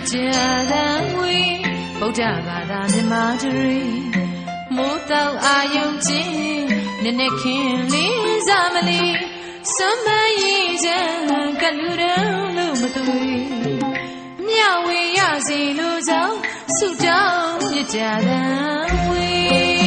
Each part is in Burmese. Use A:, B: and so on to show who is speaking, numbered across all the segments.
A: Jadawi, Bojagada, the Marjorie, Mutau Ayuji, Nenekin, Lizamali, Summa Kalura, Lumatui, Miawi Yazi Luzo, Sujo, Jadawi.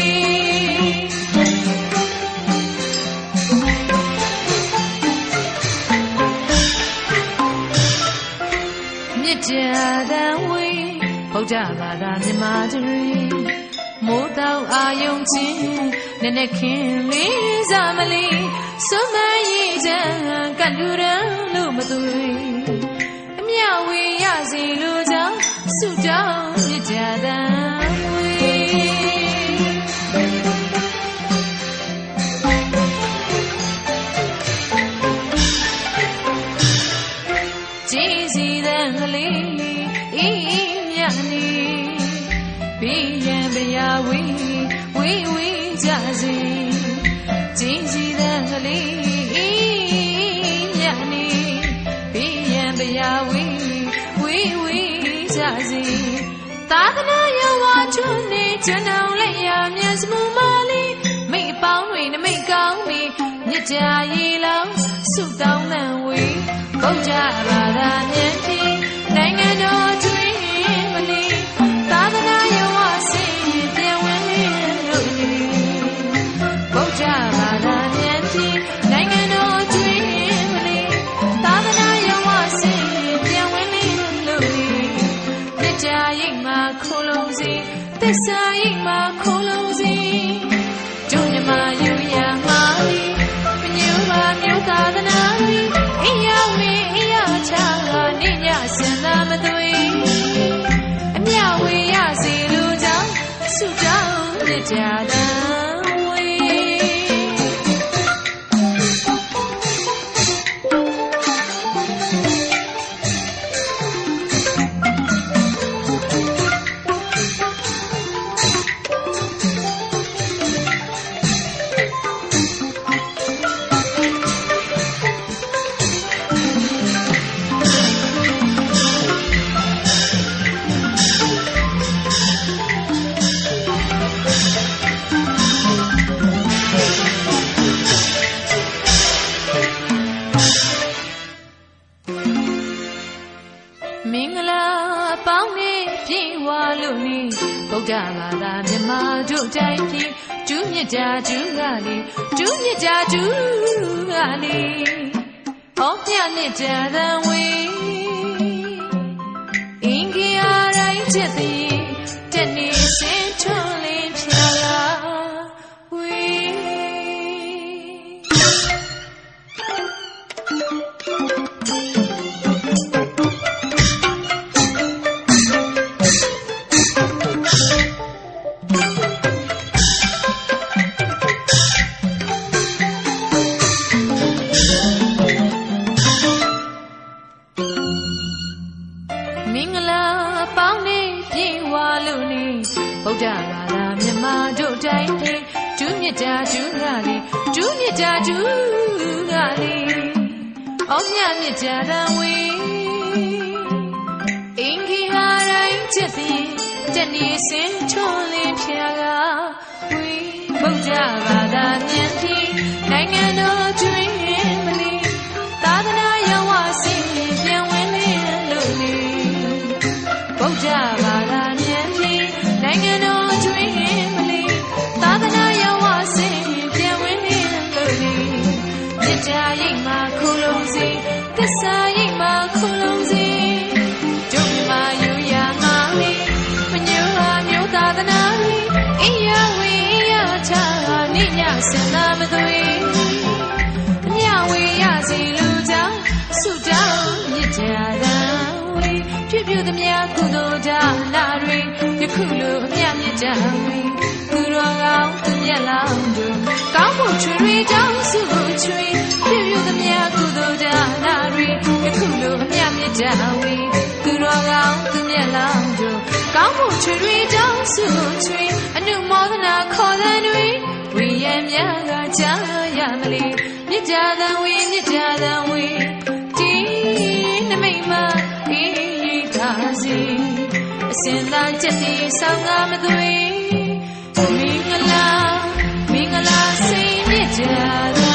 A: Jadawi, Bojagada, the Marjorie, Mutau Ayuji, Nenekin, Lizamali, Summa Kalura, Lumatui, Miawi Yazi Luzo, Sujo, Jadawi. We jazzy, Jinji Dangali, Yani, Biambia, we jazzy. Tadana, you want to need to know, Layam, yes, Mumali, make pound win, make out me, Nija yellow, soup down and we, Boja, Yanti, Nangano, dreamily, Tadana, you are saying, dear women. Saying my colozi, Junima, you young Mali, when you are new Tadanari, Iyawi, Iyacha, Nina, Sanamadui, and Yawi, Yazi, Luja, Suja, Nijada. Bojagada, Mima, Jojaki, Junior Jajuali, Oh, Yanija, the way. Ingia, right to the tennis, Charlie, Piala, Bojagada, Mima, Jojaki, Junior Jajuali, Oh, Yanija, the way. Ingia, right to the tennis, Charlie, Piala, Bojagada, Yanti, Nangano, dreamily, Tadana, Yawasi, Piawin, Luli, Bojagada, Yanti, Nangano, dreamily, Tadana, Yawasi, Piawin, Luli, Nijaying my colozi, Desaying my colozi, Jumima, you young Mali, when you are new Tadanari, Iyawi, Iyacha, Nina, Sanamadui, Yawi, Yazi, Luja, Suja, Nijadawi, Tribute the Miakudoja, Larry, Yakulu, Yamijawi, Kuranga, Yalandu, Kamu Tree, down Suchi, Tribute the Miakudoja, Larry, Yakulu, Yamijawi, Kuranga, Yalandu, Kamu Tree, down Suchi, I knew more than I call and we am Yaga, Yamali, Nijada, we, Dina Mima, Itazi. Sinda Jeti Sangamadwe Mingala Sing Jada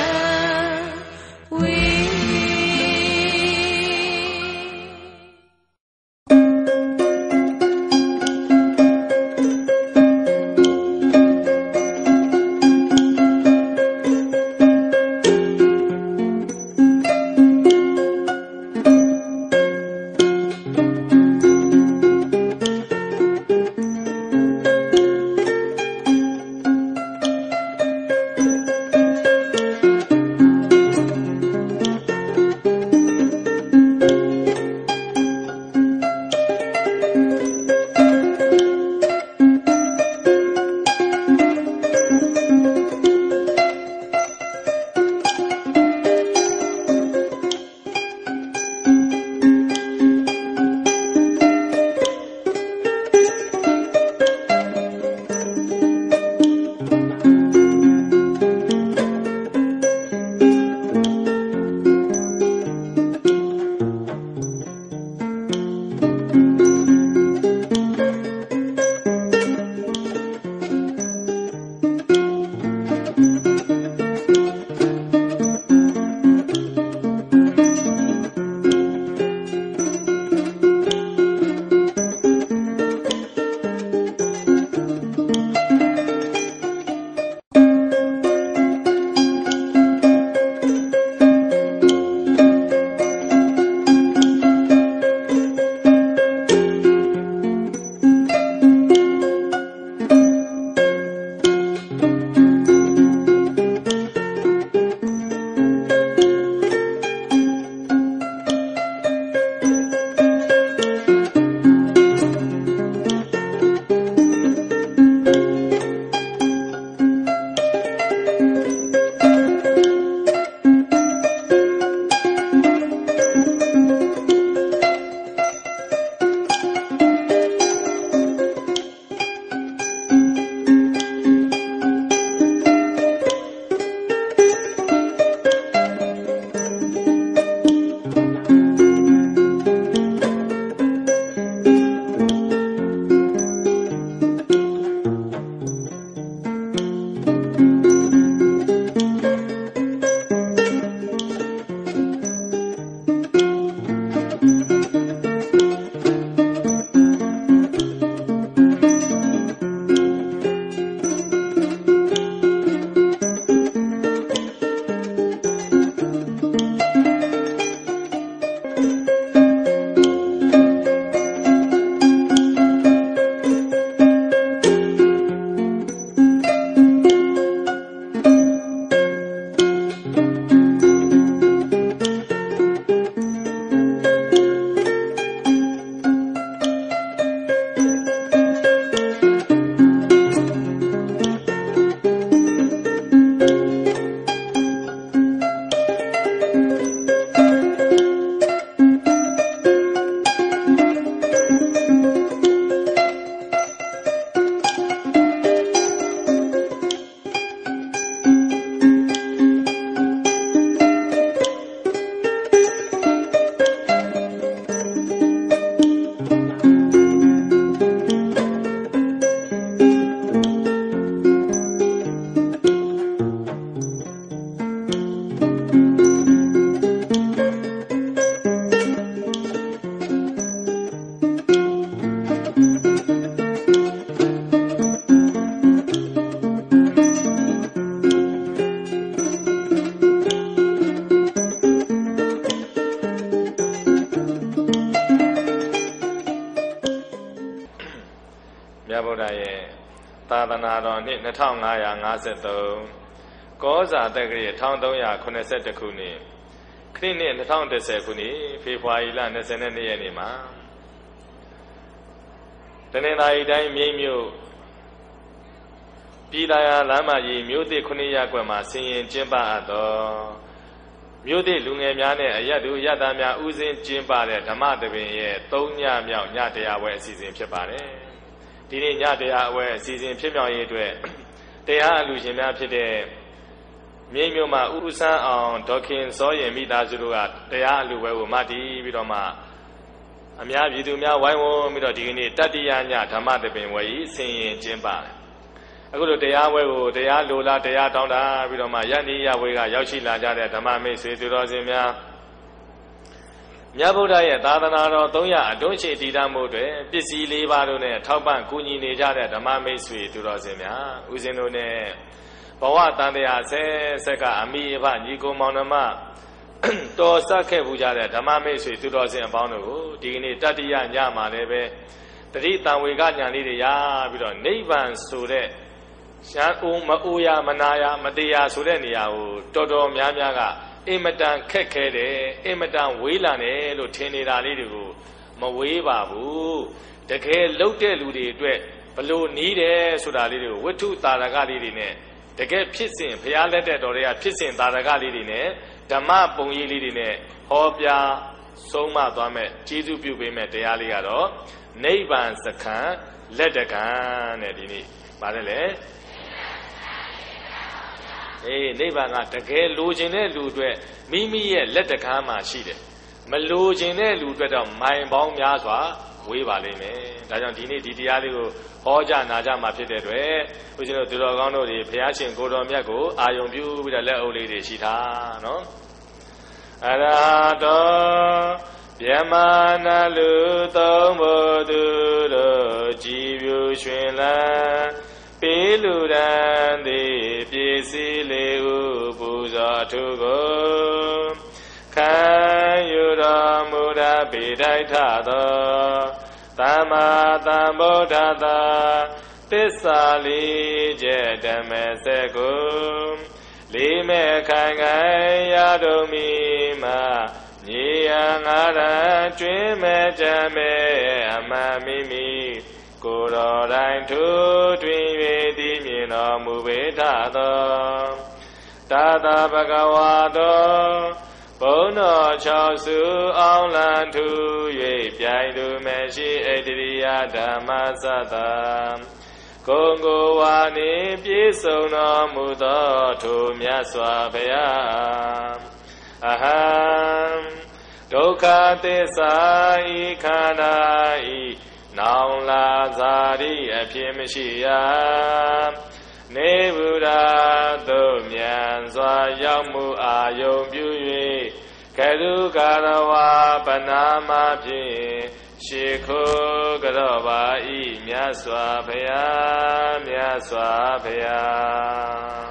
B: သာသနာတော်နှစ်2553ကောဇာတက္ကရာ1382ခုနှစ်ခရစ်နှစ်2010ခုနှစ်ဖေဖော်ဝါရီလ22ရက်နေ့မှာတနင်္သာရီတိုင်းမြိတ်မြို့ပြည်သာယာလမ်းမကြီးမြို့သစ်9ရပ်ကွက်မှာဆင်ရင်ကျင်းပအပ်သောမြို့သစ်လူငယ်များနဲ့အရပ်သူအရပ်သားများဦးစဉ်ကျင်းပတဲ့ဓမ္မသဘင်ရဲ့3ညမြောက်ညတရားပွဲအစီအစဉ်ဖြစ်ပါတယ်။ဒီနေ့ညတရားပွဲအစီအစဉ်ဖြစ်မြောက်ရေးအတွက်တရားအလူရှင်များဖြစ်တဲ့မြိတ်မြို့မှာဦးဆန်းအောင်ဒေါခင်စောရင်မိသားစုတို့ကတရားအလူပွဲကိုမတည်ပြီးတော့မှအများပြည်သူများဝိုင်းဝန်းပြီးတော့ဒီကနေ့တတ္တိယညဓမ္မသဘင်ဝယ်ကြီးဆင်ရင်ကျင်းပါတယ်အခုလိုတရားဝဲကိုတရားလိုလားတရားတောင်းတာပြီးတော့မှယန္တိယဝေကရောက်ရှိလာကြတဲ့ဓမ္မမိတ်ဆွေသူတော်စင်များမြတ်ဗုဒ္ဓရဲ့သာသနာတော်300အတွန်းရှိတည်တတ်မှုတွေပစ္စည်း4ပါးတို့နဲ့ထောက်ပံ့ကူညီနေကြတဲ့ဓမ္မမိတ်ဆွေသူတော်စင်များဦးဇင်းတို့နဲ့ဘဝတန်တရားဆက်ကအမိအဖညီကိုမောင်နှမတော်ဆက်ခဲ့ပူကြတဲ့ဓမ္မမိတ်ဆွေသူတော်စင်အပေါင်းတို့ကိုဒီကနေ့တတ္တိယညမှာလည်းပဲတတိတံဝေကညာလေးတွေရပြီးတော့နိဗ္ဗာန်ဆိုတဲ့ရှားဦးမအိုးရမနာရမတရားဆိုတဲ့နေရာကိုတော်တော်များများကအင်မတန်ခက်ခဲတယ်အင်မတန်ဝေးလံတယ်လို့ထင်နေတာလေးတွေကိုမဝေးပါဘူးတကယ်လှုပ်တဲ့လူတွေအတွက်ဘလို့နီးတယ်ဆိုတာလေးတွေကိုဝိထုတာရကလေးတွေနဲ့တကယ်ဖြစ်စဉ်ဘုရားလက်ထက်တော်တွေကဖြစ်စဉ်တာရကလေးတွေနဲ့ဓမ္မပုံရိပ်လေးတွေနဲ့ဟောပြဆုံးမသွားမဲ့ကျေးဇူးပြုပေးမဲ့တရားလေးကတော့နိဗ္ဗာန်စခန်းလက်တကံတဲ့ဒီနေ့ပါတယ်လေနိဗ္ဗာန်ကတကယ်လိုချင်တဲ့လူအတွက်မိမိရဲ့လက်တကမ်းမှာရှိတယ်မလိုချင်တဲ့လူအတွက်တော့မိုင်ပေါင်းများစွာဝေးပါလိမ့်မယ်ဒါကြောင့်ဒီနေ့ဒီတရားလေးကိုဟောကြားနာကြမှာဖြစ်တဲ့အတွက်ဦးဇင်းတို့သူတော်ကောင်းတို့တွေဘုရားရှင်ကိုတော်မြတ်ကိုအာယုံပြုပြီးတော့လက်အုပ်လေးတွေရှိထားနော်အရဟတောဗျမနာလူသုံးဖို့သူတို့ကြည်ပြူရွှင်လန်းပေးလူရန်သည်ပစ္စည်းလေးဟုပူဇော်ထုကိုခံယူတော်မူရာပေတိုက်ထသောသမ္မာသမ္ဗုဒ္ဓသာသစ္စာလေးချက်ဓမ္မစက်ကိုလေးမဲ့ခိုင်ခိုင်ရတော်မူမှာညီယံငါရန်ကျွင်းမဲ့ကြမဲ့အမှန်မိမိကိုယ်တော်တိုင်းထူးတွင်၍သိမြင်တော်မူပေထသောသာသာဘဂဝါတော်ဘုန်းတော်6စုအောင်လံထူ၍ပြိုင်သူမရှိဣတရိယဓမ္မစသကိုယ်ကိုယ်ဝါနေပြည့်စုံတော်မူသောထိုမြတ်စွာဘုရားအဟံဒုက္ခသစ္စာဤခန္ဓာဤနောင်လာဇာတိအဖြစ်မရှိရာနေဗုဒ္ဓသို့မြန်စွာရောက်မှုအာယုံပြု၍ကရုကာရဝါပနာမဖြင့်ရှိခိုးကြောပါဤမြတ်စွာဘုရားမြတ်စွာဘုရား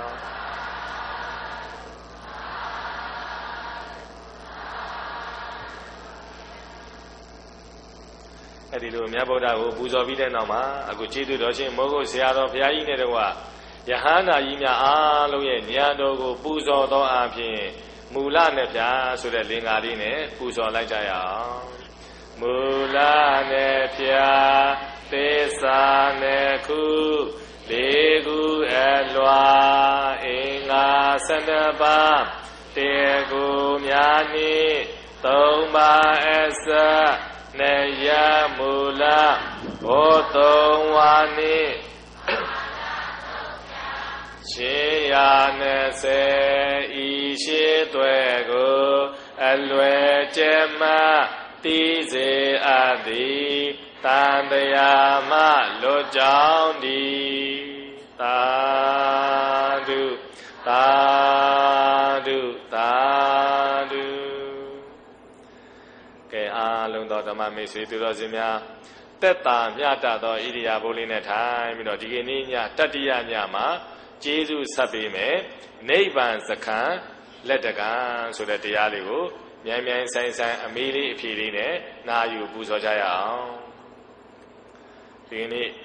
B: အဲ့ဒီလိုမြတ်ဗုဒ္ဓကိုပူဇော်ပြီးတဲ့နောက်မှာအခုကျေးဇူးတော်ရှင်မိုးကုတ်ဆရာတော်ဘုရားကြီးနဲ့တကွယဟန္တာကြီးများအားလုံးရဲ့ဉာဏ်တော်ကိုပူဇော်သောအဖြစ်မူလနဲ့ဗျာဆိုတဲ့လင်္ကာလေးနဲ့ပူဇော်လိုက်ကြရအောင်မူလနဲ့ဗျာသစ္စာနဲ့ခုလေးခုအလွာအင်္ဂါ12ပါးတေကိုများနှင့်3ပါးအစနေယမူလဘောသုံးဝါနိ820ဤရှိသွဲကိုအလွယ်ကျမတိစေအပ်သည်တန်တရားမှလွတ်ကြောင်းသည်သာဓုသာဓုသာဓုကဲအားလုံးသောဓမ္မမိတ်ဆွေသူတော်စင်များတက်တာမြတ်သောဣရိယာပုလေးနဲ့ထိုင်ပြီးတော့ဒီကနေ့ညတတ္တိယညမှာကျေးဇူးဆက်ပေးမယ်နိဗ္ဗာန်စခန်းလက်တကံဆိုတဲ့တရားလေးကိုမြိုင်မြိုင်ဆိုင်ဆိုင်အမေးလေးအဖြေလေးနဲ့နာယူပူဇော်ကြရအောင်ဒီကနေ့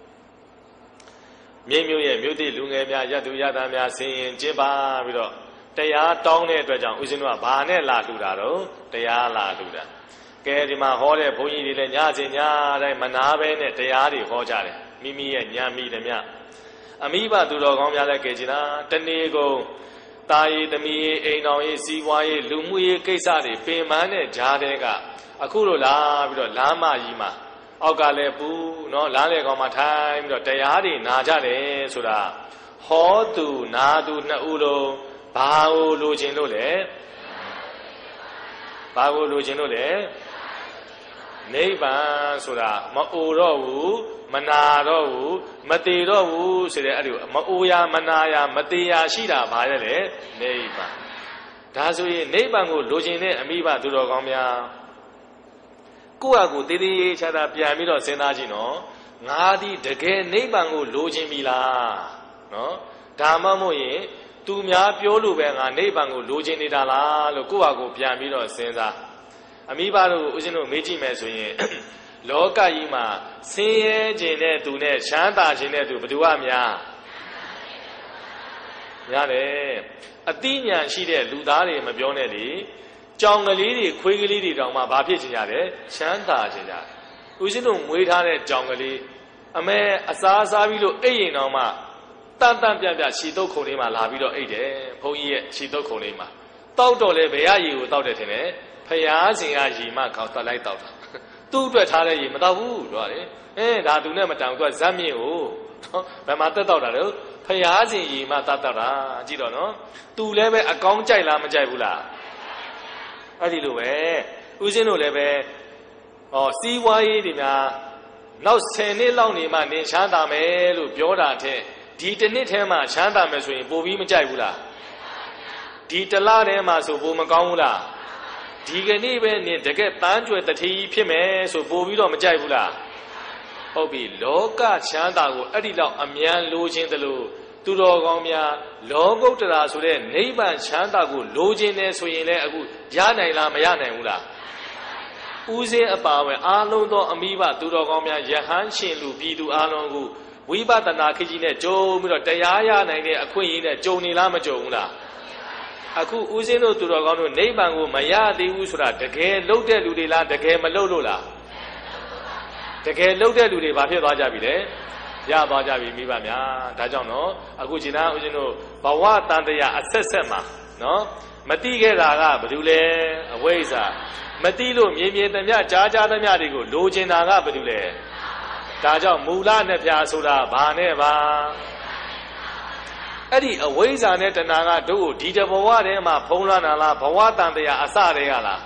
B: မြိတ်မြို့ရဲ့မြို့သစ်လူငယ်များရသူရသားများဆင်ရင်ကျင်းပါပြီးတော့တရားတောင်းတဲ့အတွက်ကြောင့်ဦးဇင်းတို့ကဘာနဲ့လာလှူတာတော့တရားလာလှူတာကဲဒီမှာဟောတဲ့ဘုန်းကြီးတွေလည်းညစဉ်ညတိုင်းမနာပဲနဲ့တရားတွေဟောကြတယ်မိမိရဲ့ဉာဏ်မိသမျှအမိဘသူတော်ကောင်းများလည်းကဲချင်တာတနေ့ကုန်တာရီသမီးအိမ်တော်ရေးစီးပွားရေးလူမှုရေးကိစ္စတွေပင်ပန်းတဲ့ကြားတဲ့ကအခုလိုလာပြီးတော့လမ်းမကြီးမှာအောက်ကလည်းပူနော်လမ်းလေကောင်မှာထိုင်ပြီးတော့တရားတွေနာကြတယ်ဆိုတာဟောသူနာသူနှစ်ဦးလုံးဘာကိုလိုချင်လို့လဲဘာကိုလိုချင်လို့လဲ Neighbor Sura, Mauro, Manaro, Matero, said Mauya, Manaya, Matea, Shida, Violet, neighbor. That's why neighbor go lodging Amiba to Rogomia. Kuago did each other Piamino Senagino, Nadi, the gay neighbor go lodging Mila. No? Damamoye, Tumia Piolu, and neighbor go lodging Idala, Kuago Piamino Senza. Amiba was in a meeting message. Loka Ima, Say Jane to Net, Shanta Jane to Baduamia. Yale, Athenian she did, Ludari, Mabionelli, John Lady, quickly down my Bapi Yale, Shanta Jane. Usinum wait on it, John Lee. A man, Asasavilo, Ayanoma, Tantan Pia, Shito Konima, Lavido Ade, Poye, Shito Konima. Tautole Beayu without it in it. Payazing Ajima counter light out. Two to a tally, Matavu, and I do never down to a Zamio. My mother daughter, Payazing Matatara, Gidono, two level a conchai lama jaibula. I did away, Uzino leve, or CY Dina. Now send it long in my name, Shanda Melu, Biodate, Detenit Hema, Shanda Meswin, Bovi Jaibula. Ditala Hema, so Bomagaula. Digani when they get banjo at the tea, Pime, so Bovido Majabula. Obi, Loka, Shanda, Adila, Amian, losing the Lu, Tudogomia, Logo to us with a neighbor, Shandagu, losing a swing, Yana, Mayana, Ula. Uze about Alodo, Amiba, Tudogomia, Yahan, Shin, Lupidu, Alongu, Wiba, the Nakijine, Joe, Dayaya, and a queen, Joni Lama Jola. Aku Uzeno to Rogano, Nebango, Maya, the Usura, the gay loaded Ludila, the gay Malola. The gay loaded Ludiba, Bajabi, Ya Bajabi, Mibamia, Tajano, Agujina, Uzino, Bawa Tandaya, Assessema, no? Matige Raga, Badule, Aweza, Matilo, Mimi, the Mia, Jaja, the Miadigo, Lojinaga, Badule, Taja, Mula, Nepia, Sura, Baneva. Eddie, a ways on it and Naga do, Dita Bawadema, Polanala, Pawatandea, Asareala.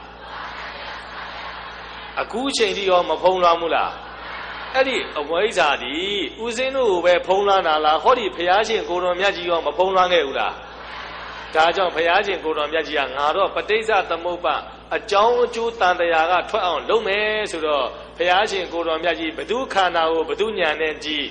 B: A Gucci on Mapola Mula. Eddie, a ways are the Uzenu, where Polanala, Hodi Piaji and Godomiaji on Mapolangeula. Tajon Piaji and Godomiaji and Haro, Patesa the Mopa, a John Ju Tandayaga, 12 Lome, Sudo, Piaji and Godomiaji, Badukana, Badunia, and G.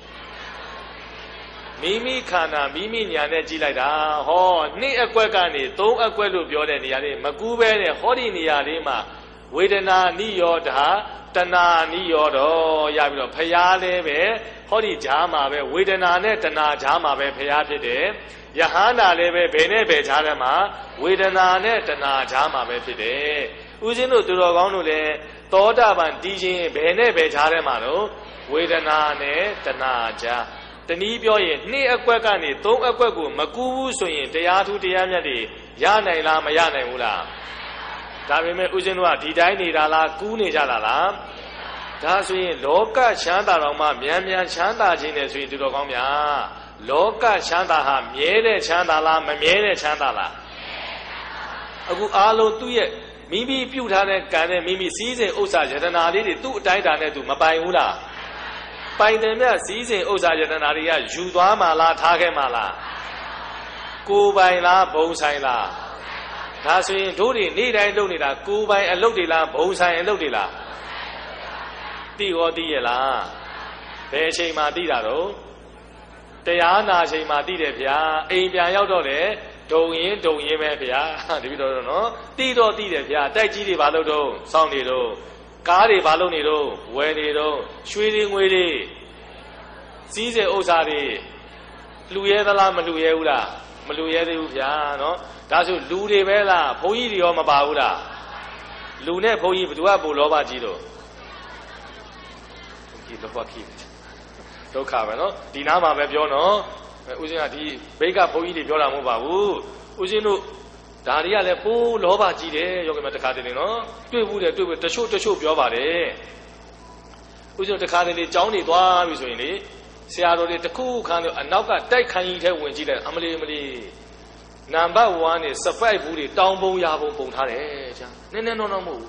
B: Mimi Kana, Mimi Yaneji like that, ho, ni a quagani, don't a quello biodeniani, Magube, Hodi Niarima, Wedena, Ni Yoda, Tana, Ni Yodo, Yablo, Payale, Hodi Jama, Wedena, Netana, Jama, Payapide, Yahana leve, Bene, Bejarama, Wedena, Netana, Jama, Pide, Uzino to Roganule, Toda Van DJ, Bene, Bejaramano, Wedena, Netana, Ja. The Nibio, ni a quagani, don't a quagu, Magu, swing, the Yatu Diamadi, Yana Lama Yana Ula. Davime Uzenua, Didani Dala, Kuni Jalala. That's when Loka Shanda Roma, Miamian Shanda Genius to Rogomia. Loka Shanda, Miele Chandala, Miele Chandala. Agu Alo 2 years. Mimi Putan and Mimi season Osa Janari, 2 died to Mabai Ula. By the season, Osajanaria, Judamala, Tagemala. Go by la, Bosaila. That's when Dodi need I don't need a go by a Lodila, Bosa and Lodila. Dio Diela. They say Madidaro. They are not say Madidepia, Abia Yodore, don't ye mepia, the video no. Dido Didepia, Daiji Valodo, Soundido. Gari Balonido, Wenido, Swing Willy, Caesar Osari, Luella Malueula, Malueula, that's who Lude Vela, Poidio Mabaula, Lune Poi, Duabu Loba Gido. Don't cover, no? Dinama Babiono, Uzina di Bega Poi di Viola Mobabu, Uzinu. Daria le po loba jide yoga mata khade no twi bu de twi bu tashu pyo ba de ujo ta khade le chaung ni twa bi so yin le sia ro de takku khan lo anauk ka tait khan yi the win ji le amali number 1 ni supply bu de taung bong ya bong pong tha de ja ne no mo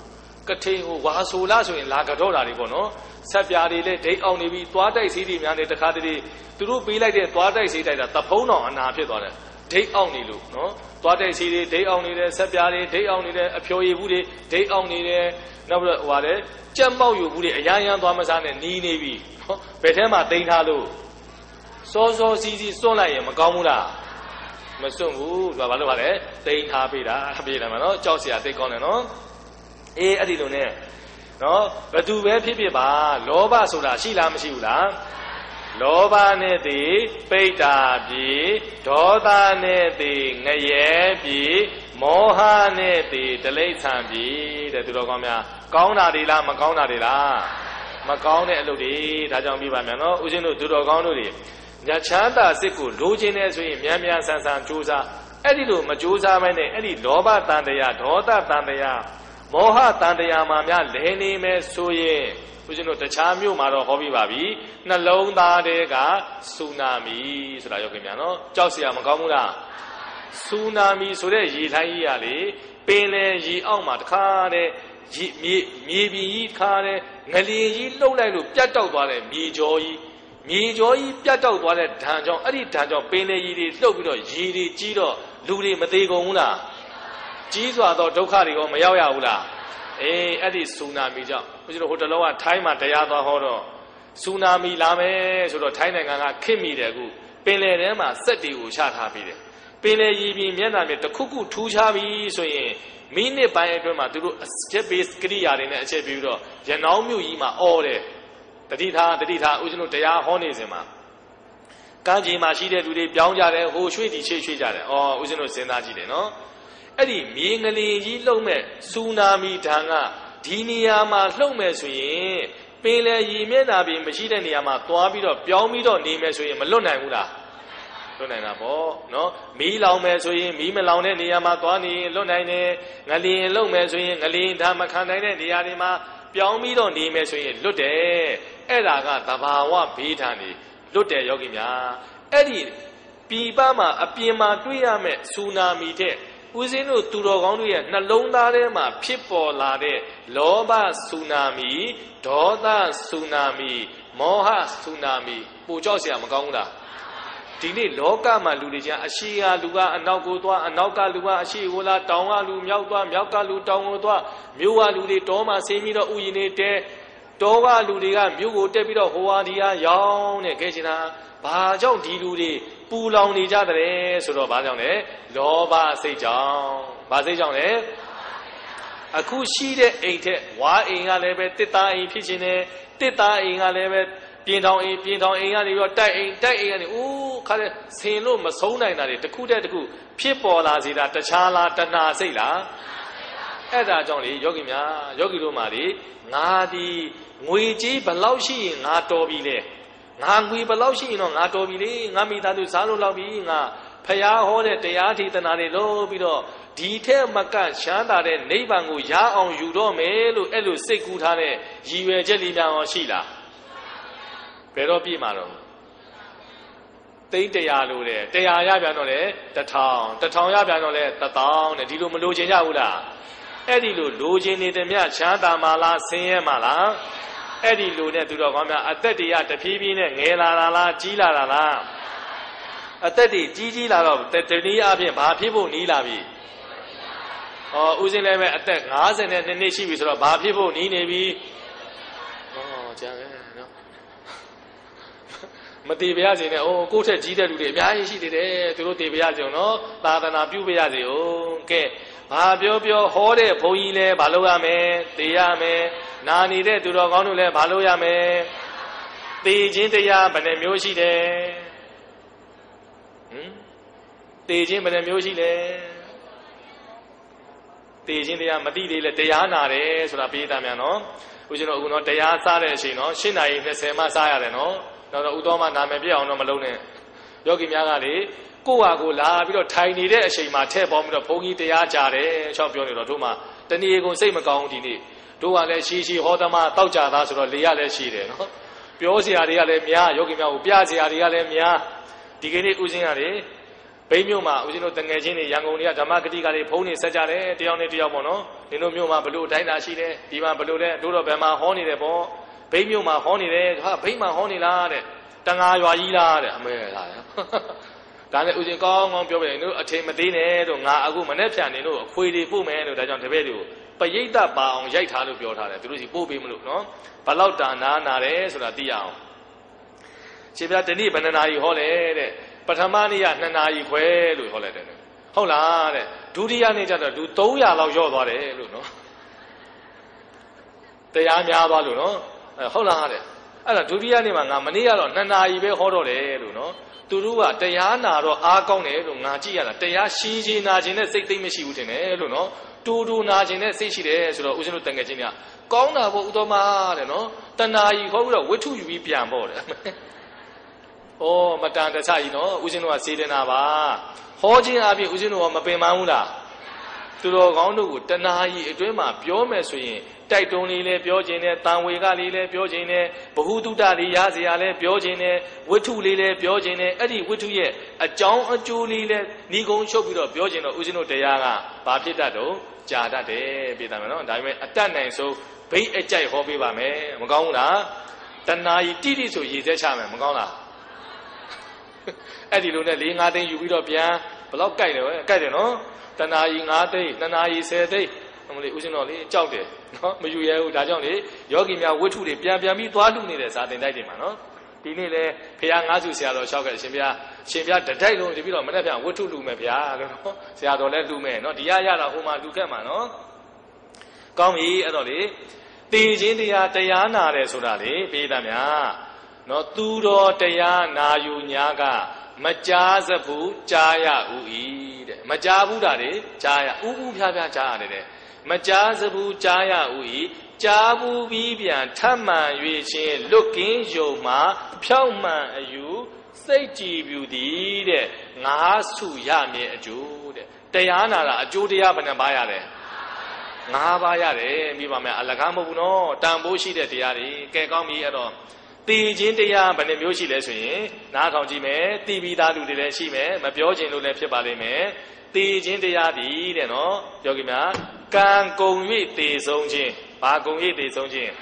B: ထိန်ဟိုဝါဆိုလားဆိုရင်လာကတော့တာတွေပေါ့နော်ဆက်ပြားတွေလည်းဒိတ်အောင်နေပြီးသွားတိုက်စီးတွေများနေတခါတည်းသူတို့ပေးလိုက်တဲ့သွားတိုက်စီးတိုက်တာတဖုံးတော်အနာဖြစ်သွားတယ်ဒိတ်အောင်နေလို့နော်သွားတိုက်စီးတွေဒိတ်အောင်နေတယ်ဆက်ပြားတွေဒိတ်အောင်နေတယ်အဖြိုရည်ဘူးတွေဒိတ်အောင်နေတယ်နောက်ပြီးတော့ဟိုပါတယ်ကြက်မောက်ယူဘူးတွေအရန်ရန်သွားမစားနဲ့နီးနေပြီနော်ဘယ်ထဲမှာတိန်းထားလို့စောစောစီးစီးစွန့်လိုက်ရင်မကောင်းဘူးလားမစွန့်ဘူးသူကဘာလို့ပါလဲတိန်းထားပေးတာပြေးတယ်မှာနော်ကြောက်စရာတိတ်ကောင်းတယ်နော်အေးအဲ့ဒီလိုနဲ့နော်ဘသူပဲဖြစ်ဖြစ်ပါလောဘဆိုတာရှိလားမရှိဘူးလားလောဘနဲ့တည်ပိဋ္ဌာပြီဒေါသနဲ့တည်ငရဲပြီမောဟနဲ့တည်တိလိစ္ဆာန်ပြီတဲ့သူတော်ကောင်းများကောင်းတာတွေလားမကောင်းတာတွေလားမကောင်းတဲ့အလုပ်တွေဒါကြောင့်ပြပါမယ်နော်ဦးဇင်းတို့သူတော်ကောင်းတို့တွေညချမ်းသာစစ်ကိုလိုချင်နေဆိုရင်မြန်မြန်ဆန်ဆန်ကြိုးစားအဲ့ဒီလိုမကြိုးစားမဲနဲ့အဲ့ဒီလောဘတန်တရားဒေါသတန်တရားမောဟတန်တရားမှာများလဲနေမယ်ဆိုရင်ဦးဇင်းတို့တခြားမြို့မှာတော့ဟောပြပါပြီနှလုံးသားတွေကဆူနာမီဆိုတာရောက်ခင်ဗျာနော်ကြောက်စရာမကောင်းဘူးလားဆူနာမီဆိုတဲ့ရေလှိုင်းကြီးကလေပင်လယ်ရေအောက်မှာတခါတဲ့မြေပြင်ကြီးခါတဲ့ငလျင်ကြီးလှုပ်လိုက်လို့ပြတ်တောက်သွားတဲ့မြေကြောကြီးပြတ်တောက်သွားတဲ့ဓာန်ကြောင့်အဲ့ဒီဓာန်ကြောင့်ပင်လယ်ကြီးတွေလှုပ်ပြီးတော့ရေတွေကြီးတော့လူတွေမသေးကုန်ဘူးလားကြီးစွာသောဒုက္ခတွေရောမရောက်ရဘူးလားအေးအဲ့ဒီဆူနာမီကြောင့်ဘုရားတို့ဟိုတလောကထိုင်းမှာတရားသွားဟောတော့ဆူနာမီလာမယ်ဆိုတော့ထိုင်းနိုင်ငံကခစ်မိတယ်အခုပင်လယ်ထဲမှာစက်တွေကိုချထားပြီးတယ်ပင်လယ်ရေပြင်မျက်နှာပြင်တစ်ခုခုထူးခြားပြီးဆိုရင်မိနစ်ပိုင်းအတွင်းမှာသူတို့ချက်ဘေးကရိယာတွေနဲ့အချက်ပြီးတော့ရနောင်းမြို့ကြီးမှာအော်တယ်တတိထားဦးဇင်းတို့တရားဟောနေစဉ်မှာကမ်းခြေမှာရှိတဲ့လူတွေပြောင်းကြတယ်ဟိုရွှေ့တီရွှေ့ကြတယ်အော်ဦးဇင်းတို့စဉ်းစားကြည့်တယ်နော်အဲ့ဒီမြေငလျင်ကြီးလှုပ်မဲ့ဆူနာမီဓာန်ကဒီနေရာမှာလှုပ်မဲ့ဆိုရင်ပင်လယ်ရေမျက်နှာပြင်မရှိတဲ့နေရာမှာသွားပြီးတော့ပြောင်းပြီးတော့နေမယ်ဆိုရင်မလွတ်နိုင်ဘူးလားလွတ်နိုင်တာပေါ့နော်မီးလောင်မယ်ဆိုရင်မီးမလောင်တဲ့နေရာမှာသွားနေရင်လွတ်နိုင်တယ်ငလျင်လှုပ်မယ်ဆိုရင်ငလျင်ဓာန်မခံနိုင်တဲ့နေရာတွေမှာပြောင်းပြီးတော့နေမယ်ဆိုရင်လွတ်တယ်အဲ့ဒါကသဘာဝဘေးဓာန်တွေလွတ်တယ်ယောဂီများအဲ့ဒီပြည်ပမှာအပြင်မှာတွေ့ရမဲ့ဆူနာမီတဲ့ဦးဇင်းတို့သူတော်ကောင်းတို့ရဲ့နှလုံးသားထဲမှာဖြစ်ပေါ်လာတဲ့လောဘဆူနာမီဒေါသဆူနာမီမောဟဆူနာမီပိုကြောက်စရာမကောင်းဘူးလားဒီနေ့လောကမှာလူတွေချင်းအရှိကလူကအနောက်ကိုသွားအနောက်ကလူကအရှိကိုလာတောင်ကလူမြောက်သွားမြောက်ကလူတောင်ကိုသွားမြို့ကလူတွေတောမှာဆင်းပြီးတော့ဥယျာဉ်တွေတဲတောကလူတွေကမြို့ကိုတက်ပြီးတော့ဟိုဟာဒီဟာရောင်းနေခဲ့ချင်တာဘာကြောင့်ဒီလူတွေပူလောင်နေကြတဲ့ဆိုတော့ဘာကြောင့်လဲလောဘစိတ်ကြောင့်ဘာစိတ်ကြောင့်လဲအခုရှိတဲ့အိမ်ထက်ဝါအိမ်ကလည်းပဲတစ်သားအိမ်ဖြစ်ခြင်းနဲ့တစ်သားအိမ်ကလည်းပဲပြင်ထောင်အိမ်ကနေပြီးတော့တိုက်အိမ်ကနေခါတဲ့ဆင်လို့မဆုံးနိုင်တာတွေတစ်ခုတည်းတစ်ခုဖြစ်ပေါ်လာစေတာတခြားလားတဏှာစိတ်လားအဲ့ဒါကြောင့်လေယောဂီများယောဂီတို့မှာလေငါဒီငွေကြီးဘလောက်ရှိရင်ငါတော်ပြီလေငါငွေဘလောက်ရှိရင်တော့ငါတော်ပြီလေငါမိသားစုစားလို့လောက်ပြီငါဖျားဟောတဲ့တရားထေသနာတွေလို့ပြီးတော့ဒီထက်မကရှမ်းသာတဲ့နိဗ္ဗာန်ကိုရအောင်ယူတော့မယ်လို့အဲ့လိုစိတ်ကူးထားတဲ့ရည်ရွယ်ချက်လေးများရောရှိလားဘယ်တော့ပြည့်မှာတော့သိန်း100လို့တဲ့100ရပြန်တော့လေ1000ရပြန်တော့လေ1000တဲ့ဒီလိုမလိုချင်ကြဘူးလားအဲ့ဒီလိုချင်နေတဲ့မြချမ်းသာမှာလားဆင်းရဲမှာလားအဲ့ဒီလိုနဲ့သူတော်ကောင်းများအသက်တွေကတဖြည်းဖြည်းနဲ့ငယ်လာတာလားကြီးလာတာလားအသက်တွေကြီးလာတော့တနည်းအားဖြင့်ဘာဖြစ်ဖို့နီးလာပြီဦးစင်းလည်းပဲအသက်52နှစ်ရှိပြီဆိုတော့ဘာဖြစ်ဖို့နီးနေပြီကြာပဲနော်မတည်ပါရစေနဲ့ကိုယ့်ထက်ကြီးတဲ့လူတွေအများကြီးရှိသေးတယ်သူတို့တည်ပါရစေနော်သာသနာပြုပါရစေကဲဘာပြောဟောတဲ့ဘုန်းကြီးလည်းဘာလုပ်ရမလဲသိရမယ်နာနေတဲ့သူတော်ကောင်းတို့လည်းဘာလုပ်ရမလဲသိခြင်းတရားဘယ်နှမျိုးရှိတယ်သိခြင်းဘယ်နှမျိုးရှိလဲသိခြင်းတရားမသိသေးလဲတရားနာတယ်ဆိုတာပြေးသားများနော်ဦးကျွန်တော်အခုတော့တရားစားတဲ့အချိန်နော်8 နာရီ 20မှစားရတယ်နော်တော့ဥတော်မှနာမည်ပြအောင်တော့မလုံးနဲ့ယောဂီများကလေကိုယ့်ဟာကိုလာပြီးတော့ထိုင်နေတဲ့အချိန်မှာထည့်ပေါင်းပြီးတော့ဘုန်းကြီးတရားကြားတယ်ချောက်ပြောနေတော့တို့မှတဏှီကုန်စိတ်မကောင်းဒီနေ့တို့ကလည်းရှိဟောသမားတောက်ကြသားဆိုတော့လေရလည်းရှိတယ်နော်ပြောစရာတွေကလည်းများယောဂီများကိုပြစရာတွေကလည်းများဒီကနေ့ဦးစင်းကလေဘိန်းမြို့မှာဦးဇင်းတို့တငယ်ချင်းတွေရန်ကုန်တွေကဓမ္မဂတိကတွေဖုန်းနေဆက်ကြတယ်တယောက်နဲ့တယောက်ပေါ့နော်နင်တို့မြို့မှာဘလို့တိုင်းတာရှိတယ်ဒီမှာဘလို့လဲတို့တော့ဘယ်မှာဟောနေတယ်ပေါ့ဘိန်းမြို့မှာဟောနေတယ်ဟာဘိန်းမှာဟောနေလားတဲ့တန်ဃာရွာကြီးလားတဲ့အမဲလားဒါနဲ့ဦးဇင်းကောင်းကောင်းပြောပြရင်တို့အချိန်မသေးနဲ့တို့ငါအခုမနေ့ဖြန်နေတို့အခွေတွေပို့မယ်လို့ဒါကြောင့်တပည့်တွေကိုပရိသတ်ပါအောင်ရိုက်ထားလို့ပြောထားတယ်သူတို့စီပို့ပေးမလို့နော်ဘလောက်တာနာတယ်ဆိုတာသိရအောင်ရှင်ပြဒီနေ့ဘယ်နှနာရီဟောလဲတဲ့ပထမနေ့က2နာရီခွဲလို့ဟောလိုက်တယ်ဟုတ်လားတဲ့ဒုတိယနေ့ကျတော့လူ300လောက်ရော့သွားတယ်လို့နော်တရားများသွားလို့နော်ဟုတ်လားတဲ့အဲ့ဒါဒုတိယနေ့မှာငါမနေ့ကတော့2နာရီပဲဟောတော့တယ်လို့နော်သူတို့ကတရားနာတော့အားကောင်းတယ်လို့ငါကြည့်ရတာတရားရှင်းရှင်းနာခြင်းနဲ့စိတ်သိမ့်မရှိဘူးတင်တယ်လို့နော်တူတူနာခြင်းနဲ့စိတ်ရှိတယ်ဆိုတော့ဦးဇင်းတို့တန်ငယ်ချင်းကကောင်းတာပေါ့ဥတော်မတဲ့နော်တဏှာကြီးခေါ်ပြီးတော့ဝိထုယူပြီးပြန်ပေါ့တဲ့ဩမတန်တဆကြီးနော်ဦးဇင်းတို့ကစေတနာပါဟောခြင်းအပြင်ဦးဇင်းတို့ကမပင်ပန်းဘူးလားသူတော်ကောင်းတို့ကိုတဏှာကြီးအတွင်းမှာပြောမယ်ဆိုရင်တိုက်တွန်းလေးလည်းပြောခြင်းနဲ့တန်ဝေကလေးလည်းပြောခြင်းနဲ့ဘ ഹു တုတ္တလေးရစရာလည်းပြောခြင်းနဲ့ဝိထုလေးလည်းပြောခြင်းနဲ့အဲ့ဒီဝိထုရဲ့အကြောင်းအကျိုးလေးလည်းညီကုန်းချုပ်ပြီးတော့ပြောခြင်းတော့ဦးဇင်းတို့တရားကဘာဖြစ်တတ်တော့ကြာတတ်တယ်ပြည်သားမယ်နော်ဒါပေမဲ့အတတ်နိုင်ဆုံးဘိတ်အကြိုက်ဟောပေးပါမယ်မကောင်းဘူးလားတဏှာကြီးတိတိဆိုရေစက်ချမယ်မကောင်းလားအဲ့ဒီလိုနဲ့4-5သိန်းယူပြီးတော့ပြန်ဘယ်လောက်ကြိုက်တယ်ကြိုက်တယ်နော်တဏှာကြီး5သိန်းတဏှာကြီး10သိန်းမလေးဦးဇင်းတော်လေးကြောက်တယ်နော်မယူရဘူးဒါကြောင့်လေယောဂီများဝိထုတွေပြန်ပြီးသွားလူနေတဲ့ဇာတင်တိုက်တွေမှာနော်ဒီနေ့လေဖရာငါးစုဆရာတော်လျှောက်ခဲ့ရှင်ဘုရားတတိုက်လုံးဒီပြီးတော့မနေ့ပြန်ဝိထုလူမယ်ဗျာလို့နော်ဆရာတော်လည်းလူမယ်နော်ဒီရတာဟိုမှာလူခဲ့မှာနော်ကောင်းပြီအဲ့တော့လေတည်ခြင်းတရားနာတယ်ဆိုတာလေပိဋကများနော်သူတော်တရားနာယူညာကမကြားစဘူးကြားရဥ၏တဲ့မကြားဘူးတာလေကြားရဥဖျားကြားရတယ်တဲ့မကြားစဘူးကြားရဥ၏ကြားဘူးပြီးပြန်ထပ်မှန်၍ချင်းလွတ်ကင်းယုံမှာဖြောက်မှန်အယူစိတ်ကြည်ပြူသည်တဲ့ငါးစုရမည်အကျိုးတဲ့တရားနာတာအကျိုးတရားဘယ်နှပါရတယ်5ပါးရတယ်ပြီးပါမယ်အလကားမဟုတ်ဘူးနော်တန်ဖိုးရှိတဲ့တရားတွေကဲကောင်းပြီအဲ့တော့တည်ခြင်းတရားဘယ်နှမျိုးရှိလဲဆိုရင်နားထောင်ကြည့်မယ်တည်ပြီးသားလူတွေလည်းရှိမယ်မပြောခြင်းလို့လည်းဖြစ်ပါလိမ့်မယ်တည်ခြင်းတရားဒီတဲ့နော်ယောဂီများကံကုန်၍တည်ဆုံးခြင်းဘာကုန်၍တည်ဆုံးခြင်း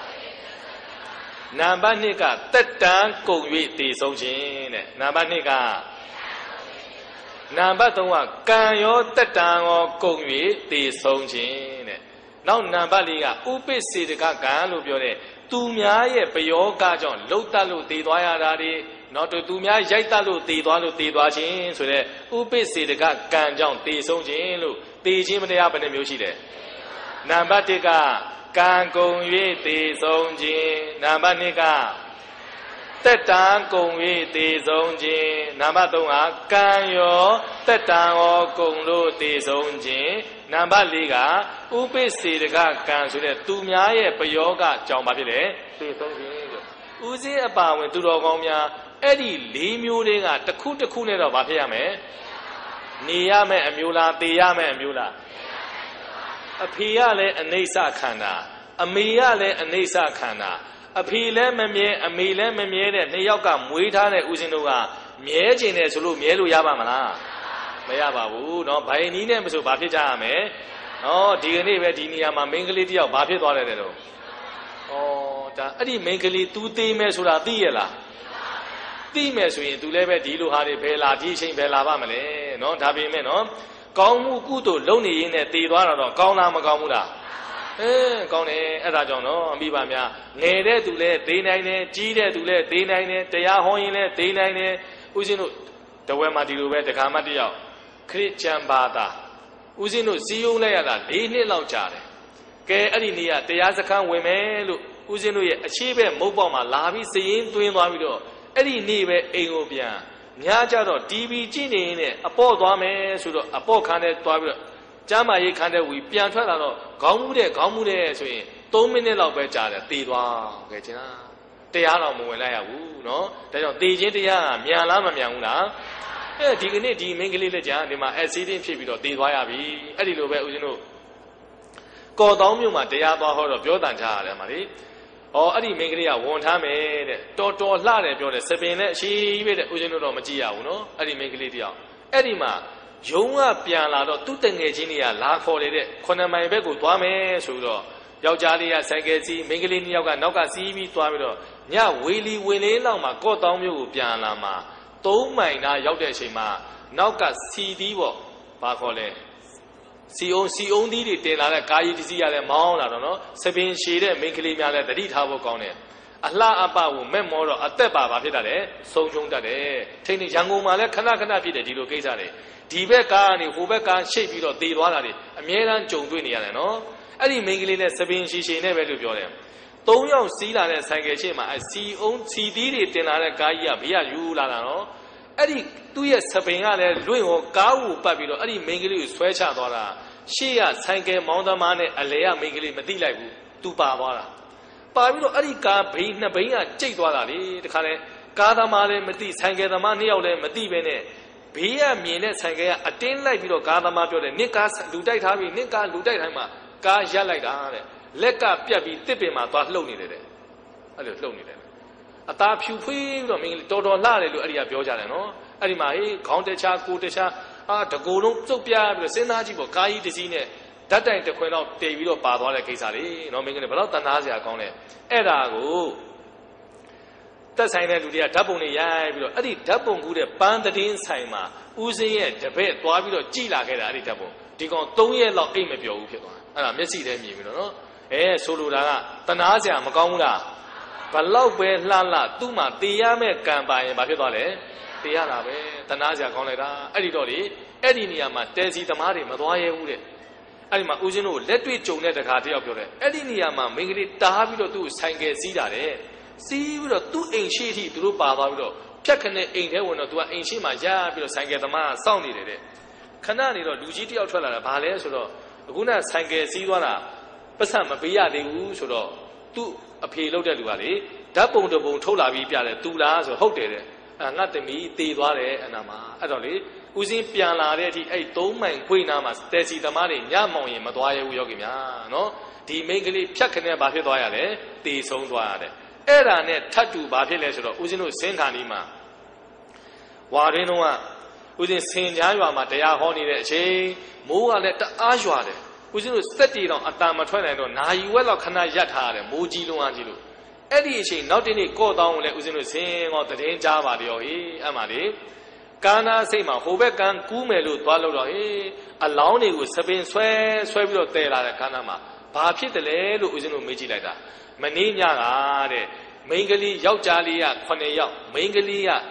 B: နံပါတ်2ကတက်တန်းကုန်၍တည်ဆုံးခြင်းတဲ့နံပါတ်2ကနံပါတ်3ကကံရောတက်တန်းရောကုန်၍တည်ဆုံးခြင်းတဲ့နောက်နံပါတ်4ကဥပိ္ပစေတကကံလို့ပြောတဲ့သူများရဲ့ပယောဂကြောင့်လှုပ်တတ်လို့တည်သွားရတာတွေနောက်သူများရိုက်တတ်လို့တည်သွားခြင်းဆိုတဲ့ဥပိ္ပစေတကကံကြောင့်တည်ဆုံးခြင်းလို့တည်ခြင်းတရားဘယ်နှမျိုးရှိတယ်နံပါတ်1ကကံကုန်၍တည်ဆုံးခြင်းနံပါတ်2ကတက်တန်းကုန်၍တည်ဆုံးခြင်းနံပါတ်3ကကံရောတက်တန်းရောကုန်လို့တည်ဆုံးခြင်းနံပါတ်4ကဥပိ္ပစေတကကံဆိုတဲ့သူများရဲ့ပယောဂကြောင့်ဘာဖြစ်လဲတည်ဆုံးခြင်းဥစဉ်အပါဝင်သူတော်ကောင်းများအဲ့ဒီ4မျိုးတွေကတစ်ခုနဲ့တော့ဘာဖြစ်ရမလဲနေရမယ်အမျိုးလားတည်ရမယ်အမျိုးလားအဖေကလည်းအနိစ္စခန္ဓာအမေကလည်းအနိစ္စခန္ဓာအဖေလည်းမမြဲအမေလည်းမမြဲတဲ့2ယောက်ကမွေးထားတဲ့ဦးဇင်းတို့ကမြဲခြင်းတယ်ဆိုလို့မြဲလို့ရပါမလားမရပါဘူးเนาะဘိုင်နီးနဲ့မဆိုဘာဖြစ်ကြရမယ်เนาะဒီကနေ့ပဲဒီနေရာမှာမိန်းကလေးတယောက်ဘာဖြစ်သွားတယ်တဲ့တော့ဩဒါအဲ့ဒီမိန်းကလေး तू သေးမယ်ဆိုတာသိရလားသိမယ်ဆိုရင် तू လည်းပဲဒီလိုဟာတွေဘယ်လာဒီအချိန်ဘယ်လာပါမလဲเนาะဒါပေမဲ့เนาะကောင်းမှုကုသိုလ်လုပ်နေရင်းနဲ့တည်သွားတော့ကောင်းလားမကောင်းဘူးလားကောင်းတယ်အဲ့ဒါကြောင့်နော်အမိဘများငယ်တဲ့သူလည်းသိနိုင်တယ်ကြီးတဲ့သူလည်းသိနိုင်တယ်တရားဟောရင်လည်းသိနိုင်တယ်ဦးဇင်းတို့တဝဲမှာဒီလိုပဲတခါမှတယောက်ခရစ်ယာန်ဘာသာဦးဇင်းတို့စီယုံလိုက်ရတာ4နှစ်လောက်ကြာတယ်ကဲအဲ့ဒီနေ့ကတရားစခန်းဝင်မယ်လို့ဦးဇင်းတို့ရဲ့အခြေဘက်မုတ်ပေါက်မှာလာပြီးစည်ရင်သွင်းသွားပြီးတော့အဲ့ဒီနေ့ပဲအိမ်ကိုပြန်များကြတော့ TV ကြည့်နေရင်လည်းအပေါ့သွားမယ်ဆိုတော့အပေါ့ခန်းထဲသွားပြီးတော့ကျမ်းမာရေးခန်းထဲဝီပြန်ထွက်လာတော့ခေါင်းမှုတဲ့ဆိုရင်3မိနစ်လောက်ပဲကြာတယ်တေသွားခဲ့ချင်းလားတရားတော်မဝင်လိုက်ရဘူးเนาะဒါကြောင့်တေခြင်းတရားကမြန်လားမမြန်ဘူးလားဒီကနေ့ဒီမိန်းကလေးလက်ကြာဒီမှာ accident ဖြစ်ပြီးတော့တေသွားရပြီအဲ့ဒီလိုပဲဦးဇင်းတို့ကော်တောင်းမြို့မှာတရားသွားဟောတော့ပြောတန်ချရတယ်မှာလေအဲ့ဒီမိန်းကလေးကဝန်ထားမယ်တဲ့တော်လှတယ်ပြောတယ်စပင်နဲ့အရှိပဲတဲ့ဦးဇင်းတို့တော့မကြည့်ရဘူးเนาะအဲ့ဒီမိန်းကလေးတယောက်အဲ့ဒီမှာယုံကပြန်လာတော့သူ့တငယ်ချင်းတွေကလာခေါ်နေတဲ့9မိုင်ဘက်ကိုသွားမယ်ဆိုပြီးတော့ယောက်ျားလေးကဆိုင်ကယ်စီးမိန်းကလေး2ယောက်ကနောက်ကစီးပြီးသွားပြီးတော့ညဝေလီဝင်လေးလောက်မှာကော့တောင်းမျိုးကိုပြန်လာမှာ3မိုင်နာရောက်တဲ့အချိန်မှာနောက်ကစီသီးပေါ့ဘာခေါ်လဲစီအုံသီးတွေတင်လာတဲ့ကားကြီးတစ်စီးရလဲမောင်းလာတော့နော်စပင်ရှည်တဲ့မိန်းကလေးများလဲတတိထားဖို့ကောင်းတယ်အလှအပကိုမဲ့မောတော့အသက်ပါဖြစ်တာလေဆုံးချုံတတ်တယ်ထိန်နေရန်ကုန်မှာလဲခဏဖြစ်တယ်ဒီလိုကိစ္စတွေဒီဘက်ကားကနေဟိုဘက်ကားရှိတ်ပြီးတော့တည်သွားတာတွေအမြဲတမ်းကြုံတွေ့နေရတယ်နော်အဲ့ဒီမိန်းကလေးနဲ့စပင်ရှည်နဲ့ပဲလို့ပြောတယ်3ယောက်စီးလာတဲ့ဆိုင်ကယ်ရှေ့မှာစီသီးတွေတင်လာတဲ့ကားကြီးကဘေးကယူလာတာနော်အဲ့ဒီသူ့ရဲ့စပင်ကလည်းလွင့်ဟောကားကိုပတ်ပြီးတော့အဲ့ဒီမိန်းကလေးကိုဆွဲချသွားတာရှေ့ကဆိုင်ကယ်မောင်းသမားနဲ့အလဲကမိန်းကလေးမသိလိုက်ဘူးသူပါသွားတာပါပြီးတော့အဲ့ဒီကားဘိန်းနှစ်ဘိန်းကကြိတ်သွားတာလေတခါလဲကားသမားလည်းမသိဆိုင်ကယ်သမား2ယောက်လည်းမသိပဲနဲ့ဘေးကမြင်တဲ့ဆိုင်ကယ်ကအတင်းလိုက်ပြီးတော့ကားသမားပြောတယ်နင့်ကားလူတိုက်ထားပြီနင့်ကားလူတိုက်တိုင်းမှာကားရပ်လိုက်တာတဲ့လက်ကပြတ်ပြီးတစ်ပင်မှာသွားလှုပ်နေတယ်တဲ့အဲ့လိုလှုပ်နေတယ်အသားဖြူဖွေးပြီးတော့မင်းတော်တော်လှတယ်လို့အဲ့ဒီကပြောကြတယ်နော်အဲ့ဒီမှာဟေးခေါင်းတခြားကိုတခြားတကူလုံးစုပ်ပြားပြီးတော့စဉ်းစားကြည့်ပေါ့ကားကြီးတစ်စီးနဲ့ဓာတ်တိုင်တစ်ခွင်တော့တည်ပြီးတော့ပါသွားတဲ့ကိစ္စလေးနော်မင်းကလည်းဘယ်တော့တန်သားစရာကောင်းလဲအဲ့ဒါကိုတက်ဆိုင်တဲ့လူတွေကဓာတ်ပုံတွေရိုက်ပြီးတော့အဲ့ဒီဓာတ်ပုံကူးတဲ့ပန်းသတင်းဆိုင်မှာဦးစင်းရဲ့တပည့်သွားပြီးတော့ကြည်လာခဲ့တာအဲ့ဒီဓာတ်ပုံဒီကောင်3ရက်လောက်အိတ်မပြောဘူးဖြစ်သွားအဲ့ဒါမျက်စိထဲမြင်ပြီးတော့နော်ဆိုလိုတာကတနာစရာမကောင်းဘူးလားဘလောက်ပဲလှသူ့မှာတေရမဲ့ကံပါရင်ဘာဖြစ်သွားလဲတေရတာပဲတနာစရာကောင်းလိုက်တာအဲ့ဒီတော့လေအဲ့ဒီနေရာမှာတဲစီသမားတွေမသွားရဲဘူးတဲ့အဲ့ဒီမှာဦးဇင်းတို့လက်တွေ့ကြုံတဲ့တခါတယောက်ပြောတယ်အဲ့ဒီနေရာမှာမိန်းကလေးတားပြီးတော့သူ့ဆိုင်ကယ်စီးတာတဲ့စီးပြီးတော့သူ့အိမ်ရှိထိသူတို့ပါသွားပြီးတော့ဖြတ်ခနဲ့အိမ်ထဲဝင်တော့သူကအိမ်ရှိမှရပြီးတော့ဆိုင်ကယ်သမားစောင့်နေတယ်တဲ့ခဏနေတော့လူကြီးတယောက်ထွက်လာတာဘာလဲဆိုတော့အခုနဆိုင်ကယ်စီးသွားတာပတ်စံမပေးရသေးဘူးဆိုတော့သူ့အဖေလောက်တဲ့လူကလေဓာတ်ပုံတစ်ပုံထုတ်လာပြီးပြတယ်သူလားဆိုဟုတ်တယ်တဲ့ငါသမီးတေသွားတယ်အနာမှာအဲ့တော့လေဦးစင်းပြန်လာတဲ့အထိအဲ့3မိုင်ခွေးနာမှာတဲစီသမားတွေညမောင်ရင်မသွားရဘူးယောဂီများနော်ဒီမိန်းကလေးဖြတ်ခနဲ့ဘာဖြစ်သွားရလဲတေဆုံးသွားရတယ်အဲ့ဒါနဲ့ထပ်တူဘာဖြစ်လဲဆိုတော့ဦးစင်းတို့စင်းခါနီးမှာဝါရင်းတော့ကဦးစင်းစင်ကြားရွာမှာတရားဟောနေတဲ့အချိန်မိုးကလည်းတအားရွာတယ်ဦးဇင်းတို့စက်တီတော့အတန်မထွက်နိုင်တော့နာယီဝက်လောက်ခဏရပ်ထားရတယ်မိုးကြီးလုံးအားကြီးလို့အဲ့ဒီအချိန်နောက်တနေ့ကော့တောင်းကိုလည်းဦးဇင်းတို့စင်တော့တည်င်းကြားပါရောဟေးအဲ့မှာလေကာနာစိတ်မှာဟိုဘက်ကန်းကူးမယ်လို့သွားလို့တော့ဟေးအလောင်းတွေကိုစပင်ဆွဲပြီးတော့တဲလာတဲ့ကာနာမှာဘာဖြစ်တယ်လဲလို့ဦးဇင်းတို့မေးကြည့်လိုက်တာမနေ့ညကတဲ့မိန်းကလေးယောက်ျားလေးက9ယောက်မိန်းကလေးက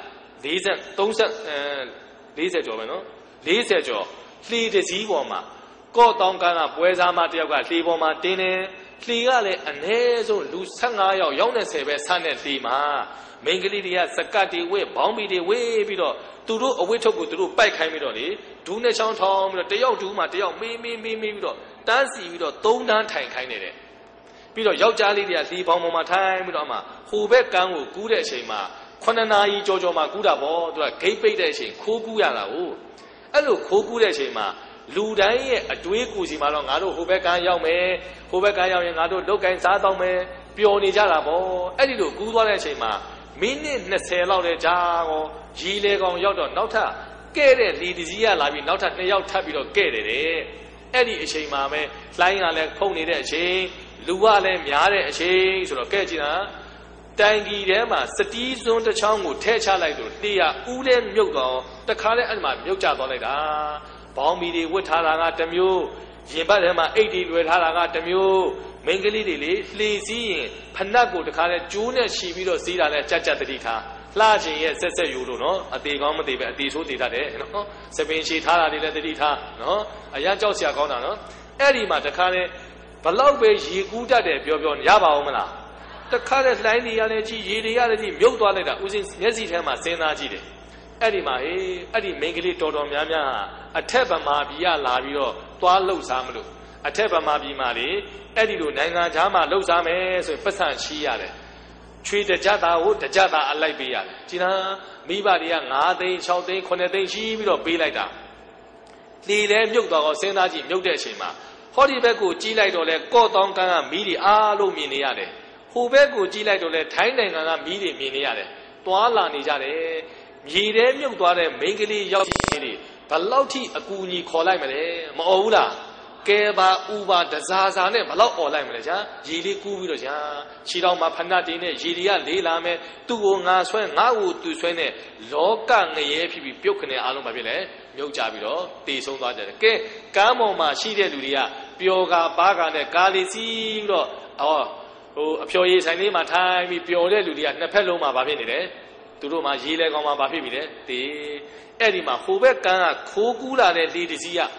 B: 40ကျော်ပဲနော်40ကျော်လှေတစ်စီးပေါ်မှာကော့တောင်းကန်းကပွဲစားမတယောက်ကလှေပေါ်မှာတင်းတယ်လှေကလည်းအ ਨੇ ဆုံးလူ15ယောက်ရောက်20ပဲဆန်းတဲ့လှေမှာမိန်းကလေးတွေကစကတ်တွေဝဲဘောင်းဘီတွေဝဲပြီးတော့သူတို့အဝတ်ထုတ်ကိုသူတို့ပိုက်ခိုင်းပြီးတော့လေဒူးနဲ့ချောင်းထောင်းပြီးတော့တယောက်ဒူးမှာတယောက်မေးပြီးတော့တန်းစီပြီးတော့3တန်းထိုင်ခိုင်းနေတယ်ပြီးတော့ယောက်ျားလေးတွေကလှေပေါင်းပေါ်မှာထိုင်ပြီးတော့အမှဟိုဘက်ကန်းကိုကူးတဲ့အချိန်မှာ9နာရီကြော်မှာကူးတာပေါ့သူကဂိတ်ပိတ်တဲ့အချိန်ခိုးကူးရတာဟုတ်အဲ့လိုခိုးကူးတဲ့အချိန်မှာလူတိုင်းရဲ့အတွေးကိုစီမှာတော့ငါတို့ဟိုဘက်ကန်းရောက်မယ်ဟိုဘက်ကန်းရောက်ရင်ငါတို့လုတ်ကိုင်းစားတော့မယ်ပျော်နေကြတာပေါ့အဲ့ဒီလိုကူးသွားတဲ့အချိန်မှာမိနစ်20လောက်တဲ့ကြာကောရီလေကောင်ရောက်တော့နောက်ထပ်ကဲ့တဲ့လီတကြီးကလာပြီးနောက်ထပ်2ယောက်ထပ်ပြီးတော့ကဲ့တယ်တဲ့အဲ့ဒီအချိန်မှာပဲလှိုင်းကလည်းဖုံနေတဲ့အချိန်လူကလည်းများတဲ့အချိန်ဆိုတော့ကဲ့ကြည့်တာတိုင်ကြီးထဲမှာစတီးစွန်းတစ်ချောင်းကိုထဲချလိုက်လို့တေးရဦးတဲ့မြုပ်တော့တခါလဲအဲ့မှာမြုပ်ကျသွားလိုက်တာဘောင်းမီတွေဝတ်ထားတာကတစ်မျိုးရင်ဘတ်ထဲမှာအိတ်တွေလွယ်ထားတာကတစ်မျိုးမိန်းကလေးတွေလေလှေစည်းရင်ဖနက်ကိုတခါလဲကျိုးနဲ့ချီပြီးတော့စီးတာလဲကြက်ကြက်တတိထားလှချင်ရဲ့ဆက်ယူလို့နော်အသေးကောင်းမသေးပဲအသေးဆိုးသေးတတ်တယ်နော်စပင်ချီထားတာတွေလည်းတတိထားနော်အရာကြောက်စရာကောင်းတာနော်အဲ့ဒီမှာတခါလဲဘလောက်ပဲရေကူးတတ်တယ်ပြောရပါအောင်မလားတခါလဲလှိုင်းတွေရလည်းကြီးရေတွေရလည်းကြီးမြုပ်သွားလိုက်တာဦးစင်းမျက်စိထဲမှာစဉ်းစားကြည့်တယ်အဲ့ဒီမှာအဲ့ဒီမိန်းကလေးတော်များများအထက်ဗမာပြည်ကလာပြီးတော့သွားလှုပ်ရှားမလို့အထက်ဗမာပြည်မှာလေအဲ့ဒီလိုနိုင်ငံခြားမှာလှုပ်ရှားမယ်ဆိုရင်ပတ်စံချီးရတယ်ချွေတကြတာကိုတကြတာအလိုက်ပေးရတယ်ကြည်လားမိဘတွေက9သိန်း6သိန်း9သိန်းရှိပြီးတော့ပေးလိုက်တာလေလဲမြုပ်သွားတော့စဉ်းစားကြည့်မြုပ်တဲ့အချိန်မှာဟောဒီဘက်ကိုကြီးလိုက်တော့လဲကော့တောင်းကန်းကမီးတွေအားလုံးမြင်နေရတယ်ဟိုဘက်ကိုကြီးလိုက်တော့လဲထိုင်းနိုင်ငံကမီးတွေမြင်နေရတယ်တွာလာနေကြတယ်မြေထဲမြုပ်သွားတဲ့မိန်းကလေးရောက်ကြီးတွေ Balauti a guni colimele, Maula, Geba, Uba, Dazazane, Balau Olimeja, Yili Guviroja, Chidama Panadine, Yilia, Lilame, Tuonga Swen, Nau, Tuswene, Loka, Nepi, Pukane, Alumabile, Yojabiro, Tisonga, Gamoma, Shide Luria, Pioga, Bagane, Galisi, a pure is a name at time, Pure Luria, Napeloma Babine, Turuma, Yile, Goma Babine, the Edima, Hubeka, Kugula, Lidisia.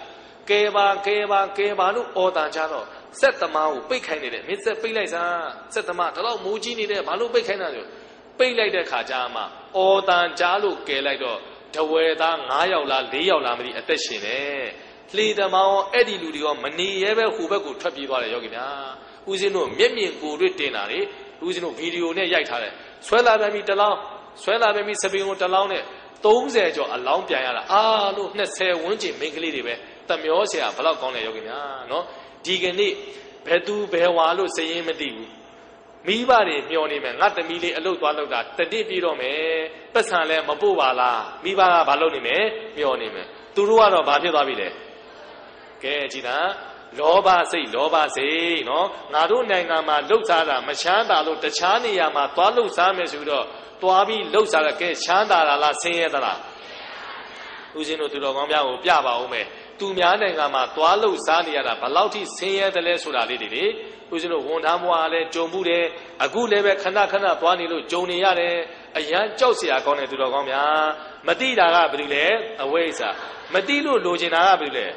B: Keba, Otanjano, set the mouth, big candidate, Mr. Pilesa, set the mouth, allow Mujini, Malu Bacana, Pay like the Kajama, Otanjalu, Gelado, Taweda, Nayola, Leola, attention, Lead them out, Eddie Ludio, Mani, ever who could trap you while Yogina, who's in no Mimi good dinari, who's in no video near Yatare, Swella Bami Talon, Swella Bami Sabino Talone, those edge or a long piano, no, let's say one jim, make a lady. Tamiosia, Palacone Yogina, no? Digani, Pedu Bewalu, say Mediu. Me body, Mionim, not the Mili Aluta, that the Dipirome, Pesale, Mabuala, Miva Balonime, Mionime, Turuano Babide. Gagina, Loba say, no? Narunanga, Luxara, Machanda, Lutachani, Yama, Tualu Samesudo, Tuabi, Luxara, Chanda, La Sayadala. Usino to the Gomia, Piaba Ome. Tumiana, Tualu Saniana, Palauti, Saya the Lesura Lady, who's in a Wonamwale, Jomude, a good level Kanakana, Tuanilu, Joniare, a young Josia gone to the Gomia, Madida Abrile, a waisa, Madilu Logina Abrile.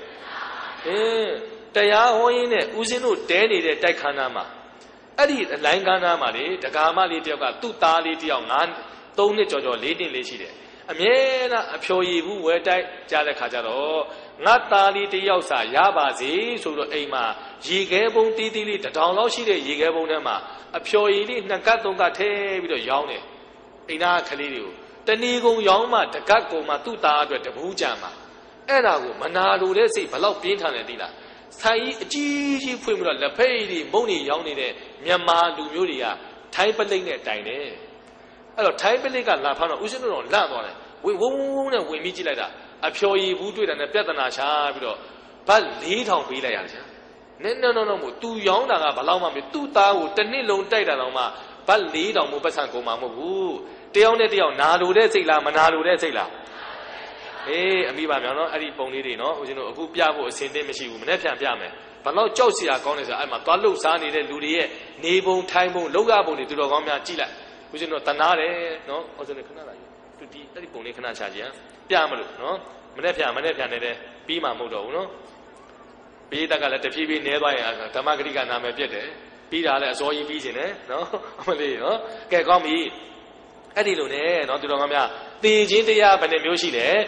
B: Taya Hoine, Uzinu, Danny, the Takanama. Adi, the Langana Mali, the Gama Litioga, Tuta Lition, Tony Jojo, Lady Lechide. Amena, a pure evil word, Jalakajaro. Natali the Yosa, Yabazi, so the Ema, Yigabon Titili, the Downloshi, Yigabonema, a pure elite, Nakatonga with a yawne. Ina Kalidu, the Nigo Yoma, the Kako Matuta, the Bujama. Ena, Manado, let's say, Palau Pintan and Dila. Sai, Gigi Pumra, La Pay, Moni Yawne, Myanmar, Lumuria, Typeling at Dine. Hello, Typeling at La Pano, Usuno, Lamon. We won't and we meet like that. A pure evil and a better Nasha, but lead on Vilaya. No, too young, Balama, 2,000, the Nilo Taylama, but lead on Mupasanko Mamu. They only Nadu de Sila, Manadu de Sila. Eh, Amiba, Adi Pony, no, who Piabo, Saint Demichi, Nepian Piame. But no Josia Conis, I'm a Talu Sani, Ludia, Nebo, Timbo, Logabo, to the Gomia Chila, which is not Tanare, no, was in the Canada. To the Pony Canacha. Piamalu, no? Manepia, Pima Modo, no? Pita got the PB nearby, Tamagriga Namapiete, Pita, so you vision, no? Only, no? Get come eat. Eddie Lune, not to Romania. The Jindia, but the music there.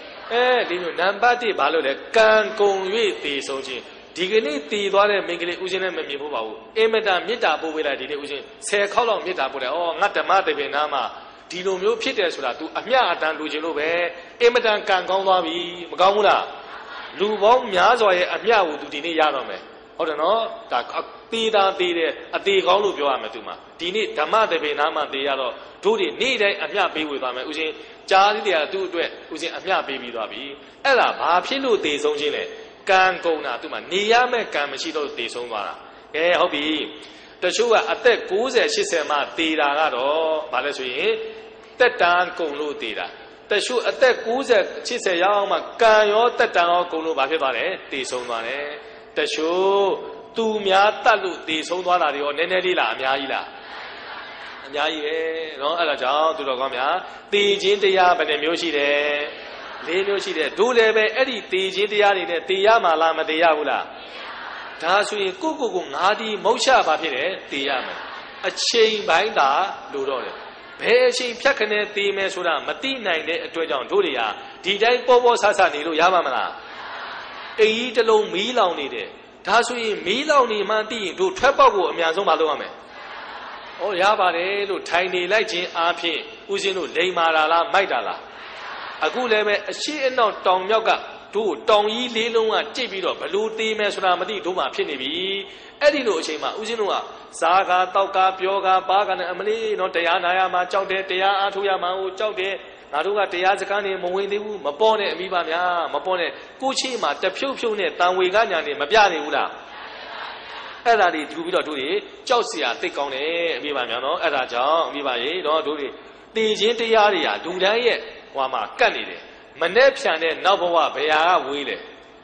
B: Nambati Balode, can go with the Soji. Dignity, Dore, Mingli, Uzina, Mibu, Emeda, Mita, Buvila, did it, say, Column, Mita, oh, not the Mata Benama. Dino Mu Peters to Amia than Lugino, Emedan can go Mabi, Gamula. Lubon Miazo, Amia would do Dini Yarome. Or no, that Tida did a day Golu Joamatuma. Dini, Tamade Benama de Yaro, do the need Amia be with Ame, Uzi, Jardia do it, Uzi Amia baby Dabi. Ella, Papilu de Zongile, can go Natuma, Niame Camachito de Somara. Eh, hobby. The show at the Goose, she said, Ma, Tida, Balasui. That down Kulu Tida. The shoe at the Goose, she said, Yama, Kayo, that down Kulu Babare, the Somane. The shoe, two Miatalu, the Somana, or Nenelila, Miaila. Yai, no, Alaja, to the Gomia, the Jindia, but the Mushi, Lenushi, do leve, Eddie, the Jindia, the Yama Lama, the Yaula. Tasui, Kuku, Nadi, Mosha, Papire, the Yama. A chain binder, Ludore. Peshi Piacane, the Mesura, Matina, Tojan, Duria, Didai Bobo Sasani, Yamana. Eat alone, Mila needed. Tasui, Mila Mandi, do Trapago, Miazoma Luame. Oh, Yabare, tiny lighting, Api, Uzinu, Leimara, Maidala. A good level, she and not Tom Yoga, do Tom Yi Liluma, Jibido, Baluti, Mesura, Madi, Duma, Pinibi, Edino Shima, Uzinua, Saga, Toka, Pioga, Bagan, Emily, no Diana, Chaude, Tia, Atuyama, Chaude, ငါတို့ကတရားစကားနေမဝင်သေးဘူးမပေါ်နဲ့အမိဘများမပေါ်နဲ့ကိုချီမှာတဖြုတ်ဖြုတ်နဲ့တန်ဝေကညာနေမပြနိုင်ဘူးလားအဲ့ဒါတွေယူပြီးတော့တို့တွေကြောက်เสียသိကောင်းတယ်အမိဘများနော်အဲ့ဒါကြောင့်အမိဘရေတော့တို့တွေတည်ခြင်းတရားတွေဟာလူတိုင်းရဲ့ဟွာမှာကတ်နေတယ်မနဲ့ဖြန်တဲ့နောက်ဘဝဘယ်ဟာကဝေးလဲ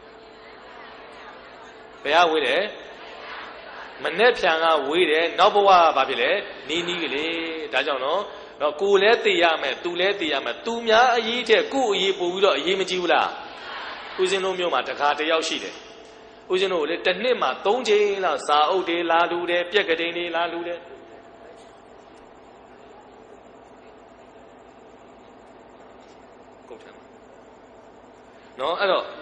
B: ဘယ်ဟာဝေးတယ်မနဲ့ဖြန်ကဝေးတယ်နောက်ဘဝကဘာဖြစ်လဲနီးနီးကလေးဒါကြောင့်နော်ကိုလည်းသိရမယ်သူလည်းသိရမယ်သူများအရေးတဲ့ကိုအရေးပို့ပြီးတော့အရေးမကြီးဘူးလားဦးဇင်းတို့မျိုးမှာတခါတယောက်ရှိတယ်ဦးဇင်းတို့လေတစ်နှစ်မှာ3ချိန်လောက်စာအုပ်တွေလာလူတယ်ပြက်ကတိန်တွေလာလူတယ်ကုန်တယ်နော်အဲ့တော့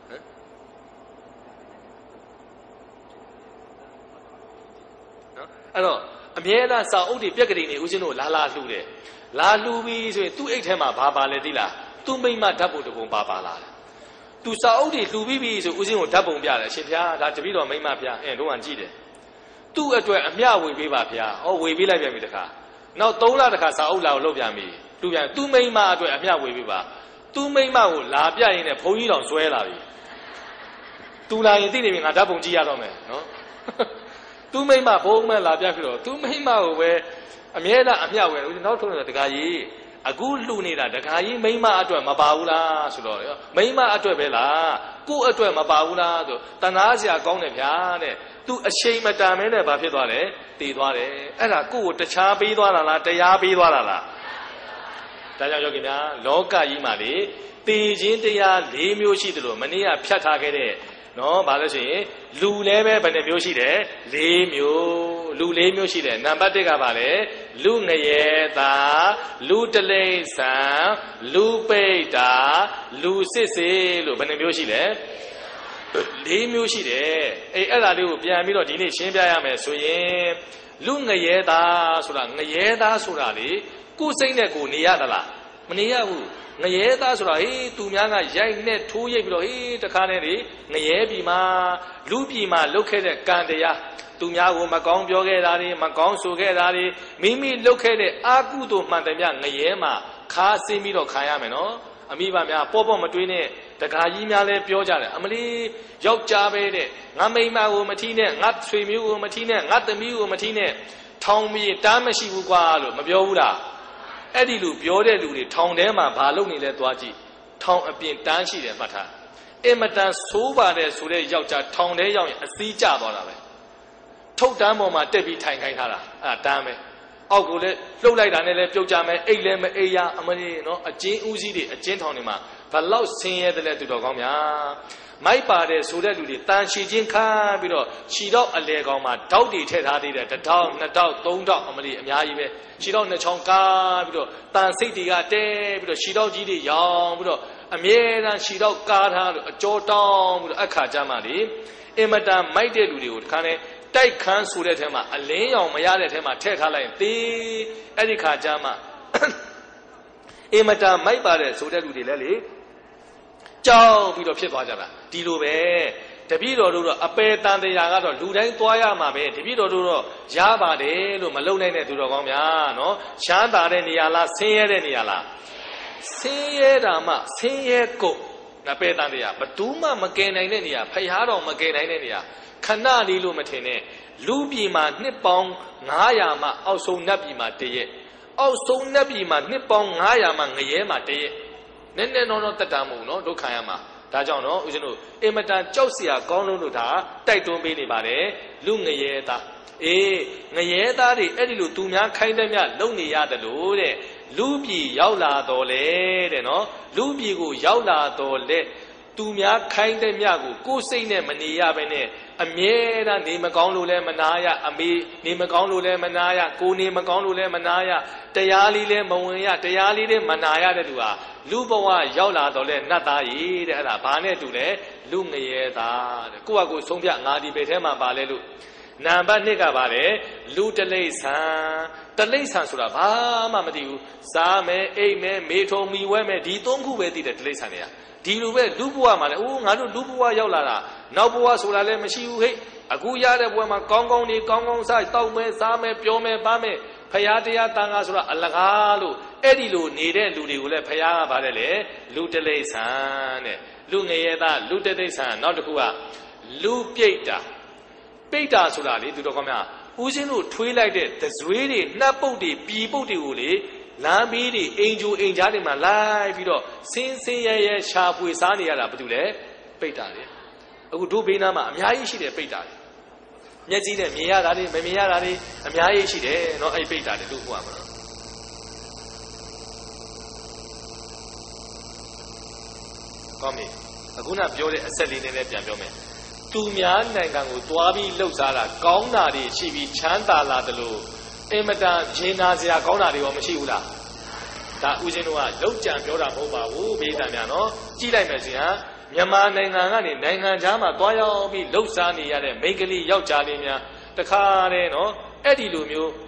B: အမြဲတမ်းစာအုပ်တွေပြက်ကတိန်တွေဦးဇင်းတို့လာလှူတယ်လာလှူပြီးဆိုရင်သူ့အိတ်ထဲမှာဘာပါလဲသိလားသူ့မိမဓာတ်ပုံတစ်ပုံပါလာတယ်သူစာအုပ်တွေလှူပြီးပြီဆိုဦးဇင်းကိုဓာတ်ပုံပြတယ်အရှင်ဘုရားဒါတပည့်တော်မိမဘုရားတို့ကကြည့်တယ်သူ့အတွက်အမျှဝေပေးပါဘုရားဟောဝေပေးလိုက်ပြန်ပြီတခါနောက်3လတခါစာအုပ်လာကိုလုပ်ပြန်ပြီသူပြန်သူ့မိမအတွက်အမျှဝေပေးပါသူ့မိမကိုလာပြရင်လည်းဘုန်းကြီးတော်ဆွဲလာပြီသူလာရင်သိနေပြီငါဓာတ်ပုံကြည့်ရတော့မယ်နော်သူမိမဘုံမဲ့လာပြဖြစ်တော့သူမိမကိုပဲအမြဲတမ်းအမျှဝယ်နောက်ထုံးတယ်တခါကြီးအခုလှူနေတာတခါကြီးမိမအတွက်မပါဘူးလားဆိုတော့မိမအတွက်ပဲလားကို့အတွက်မပါဘူးလားဆိုတနာစရာကောင်းတယ်ဗျာတဲ့သူအချိန်မတန်မဲနဲ့ဘာဖြစ်သွားလဲတည်သွားတယ်အဲ့ဒါကို့ကိုတခြားပေးသွားတာလားတရားပေးသွားတာလားဒါကြောင့်ယောဂီများလောကကြီးမှာလေတည်ခြင်းတရား၄မျိုးရှိတယ်လို့မနေ့ကဖြတ်ထားခဲ့တဲ့နော်ဘာလို့ဆိုရင်လူလည်းပဲဘယ်နှမျိုးရှိတယ်၄မျိုးလူ၄မျိုးရှိတယ်နံပါတ်1ကဘာလဲလူငရဲသားလူတလိမ့်ဆန်လူပိတ်တာလူစစ်စေလို့ဘယ်နှမျိုးရှိလဲ၄မျိုးရှိတယ်အဲ့ဒါလေးကိုပြန်ပြီးတော့ဒီနေ့ရှင်းပြရမယ်ဆိုရင်လူငရဲသားဆိုတာငရဲသားဆိုတာလေကိုယ်စိတ်နဲ့ကိုနေရသလားမနေရဘူးငရဲသားဆိုတာဟေးသူများကရိုက်နဲ့ထိုးရိပ်ပြီးတော့ဟေးတခါနဲ့လေငရဲပြည်မှာလူပြည်မှာလုတ်ခဲ့တဲ့ကံတရားသူများကိုမကောင်းပြောခဲ့တာတွေမကောင်းဆိုခဲ့တာတွေမိမိလုတ်ခဲ့တဲ့အာကုသို့မှန်တယ်မြငရဲမှာခါဆင်းပြီးတော့ခံရမယ်နော်အမိဘများပေါ့မတွေးနဲ့တခါကြီးများလည်းပြောကြတယ်အမလီယောက်ျားပဲတဲ့ငါမိန်းမကိုမထီးနဲ့ငါဆွေမျိုးကိုမထီးနဲ့ငါသမီးကိုမထီးနဲ့ထောင်ပြီးတားမရှိဘူးကွာလို့မပြောဘူးလားအဲ့ဒီလူပြောတဲ့လူတွေထောင်ထဲမှာဘာလုပ်နေလဲသွားကြည့်ထောင်အပြင်တန်းရှိတယ်မှတ်ထားအင်မတန်ဆိုးပါတယ်ဆိုတဲ့ယောက်ျားထောင်ထဲရောက်ရင်အစည်းကျသွားတာပဲထုတ်တန်းပေါ်မှာတက်ပြီးထိုင်ခိုင်းထားတာအဲ့ဒါတန်းပဲအောက်ကိုလည်းလှုပ်လိုက်တာနဲ့လည်းပြုတ်ကြမယ်အိတ်လည်းမအိတ်ရအမလေးနော်အကျဉ်းဦးစီးတွေအကျဉ်းထောင်တွေမှာဘလောက်ဆင်းရဲတယ်လဲသူတော်ကောင်းများမိုက်ပါတယ်ဆိုတဲ့လူတွေတန်ရှည်ချင်းခါပြီးတော့ခြေတော့အလဲကောင်မှာဓာတ်တွေထည့်ထားသေးတယ်1ထောင်2ထောင်3ထောင်အမလေးအများကြီးပဲခြေတော့2ချောင်းကားပြီးတော့တန်စိတ်တွေကတဲပြီးတော့ခြေတော့ကြီးတွေရောင်ပြီးတော့အမြဲတမ်းခြေတော့ကားထားလို့အကြောတောင်းပြီးတော့အခါကြမှာလေအင်မတန်မိုက်တဲ့လူတွေကိုတခါနဲ့တိုက်ခန်းဆိုတဲ့ထဲမှာအလင်းရောင်မရတဲ့ထဲမှာထည့်ထားလိုက်ရင်သေအဲ့ဒီခါကြမှာအင်မတန်မိုက်ပါတယ်ဆိုတဲ့လူတွေလည်းလေကြောက်ပြီးတော့ဖြစ်သွားကြတာဒီလိုပဲတပည့်တော်တို့တော့အပေတန်တရားကတော့လူတိုင်းသွားရမှာပဲတပည့်တော်တို့တော့ရပါတယ်လို့မလုံနိုင်တဲ့သူတော်ကောင်းများနော်ချမ်းသာတဲ့နေရာလားဆင်းရဲတဲ့နေရာလားဆင်းရဲတာမှဆင်းရဲကုန်အပေတန်တရားဘယ်သူမှမကယ်နိုင်တဲ့နေရာဖယားတော်မကယ်နိုင်တဲ့နေရာခဏလေးလို့မထင်နဲ့လူပြည်မှာနှစ်ပေါင်း900မှအောက်ဆုံးနတ်ပြည်မှာတရက်အောက်ဆုံးနတ်ပြည်မှာနှစ်ပေါင်း900မှငရဲမှာတရက်နည်းနည်းတော့တက်တာမဟုတ်နော်ဒုက္ခရမှာဒါကြောင့်နော်ဦးဇင်းတို့အင်မတန်ကြောက်စရာကောင်းလို့ဒါတိုက်တွန်းပေးနေပါတယ်လူငရဲသားအေးငရဲသားတွေအဲ့ဒီလိုသူများခိုင်းတဲ့မြလုံနေရတယ်လို့တဲ့လူပြည်ရောက်လာတော်လေတဲ့နော်လူပြည်ကိုရောက်လာတော်လေသူများခိုင်းတဲ့မြကိုကိုယ်စိတ်နဲ့မနေရဘဲနဲ့အမြဲတမ်းနေမကောင်းလို့လဲမနာရအမေနေမကောင်းလို့လဲမနာရကိုနေမကောင်းလို့လဲမနာရတရားလေးလဲမဝင်ရတရားလေးလဲမနာရတဲ့သူဟာလူဘဝရောက်လာတော့လဲနတ်သားကြီးတဲ့အဲ့ဒါဘာနဲ့တူလဲလူငရဲသားတဲ့ကိုယ့်ဟာကိုယ်ဆုံးဖြတ်ငါဒီဘယ်ထဲမှာပါလဲလို့နံပါတ်2ကပါလေလူတလိษံတလိษံဆိုတာဘာမှမသိဘူးစားမယ်အိတ်မယ်မေထုံမီဝဲမယ်ဒီ3ခုပဲသိတယ်တလိษံတွေကဒီလိုပဲလူဘဝမှာလေအိုးငါတို့လူဘဝရောက်လာတာနောက်ဘဝဆိုတာလည်းမရှိဘူးဟဲ့အခုရတဲ့ဘဝမှာကောင်းကောင်းနေကောင်းကောင်းစားတောက်မယ်စားမယ်ပြောမယ်ပါမယ်ဖရာတရားတန်ခါဆိုတာအလကားလို့ Edilu needed Ludula Paya Badele, Lutele San, Lunayeda, Lutele San, not Hua, Lu Pieta, Peta Sulali to the Koma, Uzinu twilighted, the Swedi, Napodi, people de Uli, Lambidi, Angel, Angelima, live, since a sharp with Sania Abdule, Peta. Udu Binama, Miaishi de Peta. Yezi, Miari, Memiari, and Miaishi de, no, I Peta, the Lukuama. Come, Aguna Biore, a selling in a piano. Tumian Nangangu, Tuabi, Lozara, Gaunari, Chibi, Chanta Ladalu, Emada, Genazia, Gaunari, or Machiula. That Uzinua, Lojan, Yoda, Boba, Wu, Bedamiano, Gila Mesia, Yaman Nangani, Nanganjama, Toyobi, Lozani, and Megali, Yojalimia, the Careno, Eddie Lumio.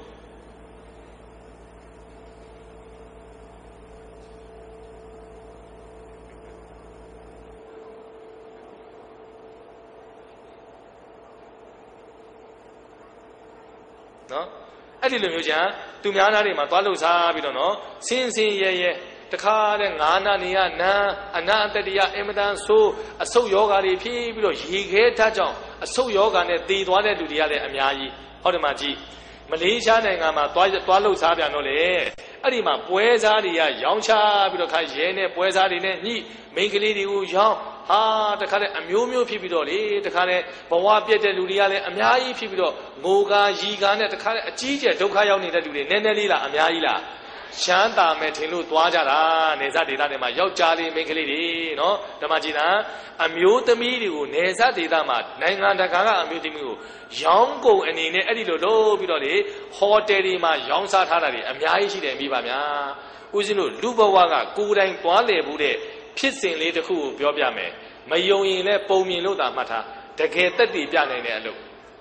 B: Eddie Lumuja, Tumiana, Matalusa, we don't know, since ye, the car and Anna, Anantadia, Emadan, so yoga, people, he get touch on, a so yoga, and did one to the other Amiai, Hodamaji, Malaysia, and Ama, Tualu Sabianole, Adima, Puezaria, Yoncha, Bidokai, Puezarine, Ni, make a lady who young. The kind of Amumu people, the kind of Bawapia de Ludiale, Amai people, Moga, Yigan, the kind of Gija, Dokayoni, Nenelila, Amiaila, Shanta, Metilu, Tuajara, Nezadida, Yojali, make a lady, no, the Magina, Amutamidu, Nezadidama, Nangandaka, Amutimu, Yongo, and in Edido, Bidoli, Hotelima, Yonsa Tarari, Amiaishi, and Bibamia, Uzinu, Lubawaga, Gudang, Tuale, Bude. Pissing later who Biobame, Mayoin, Pomi Loda Mata, the gate that the Piana in a look.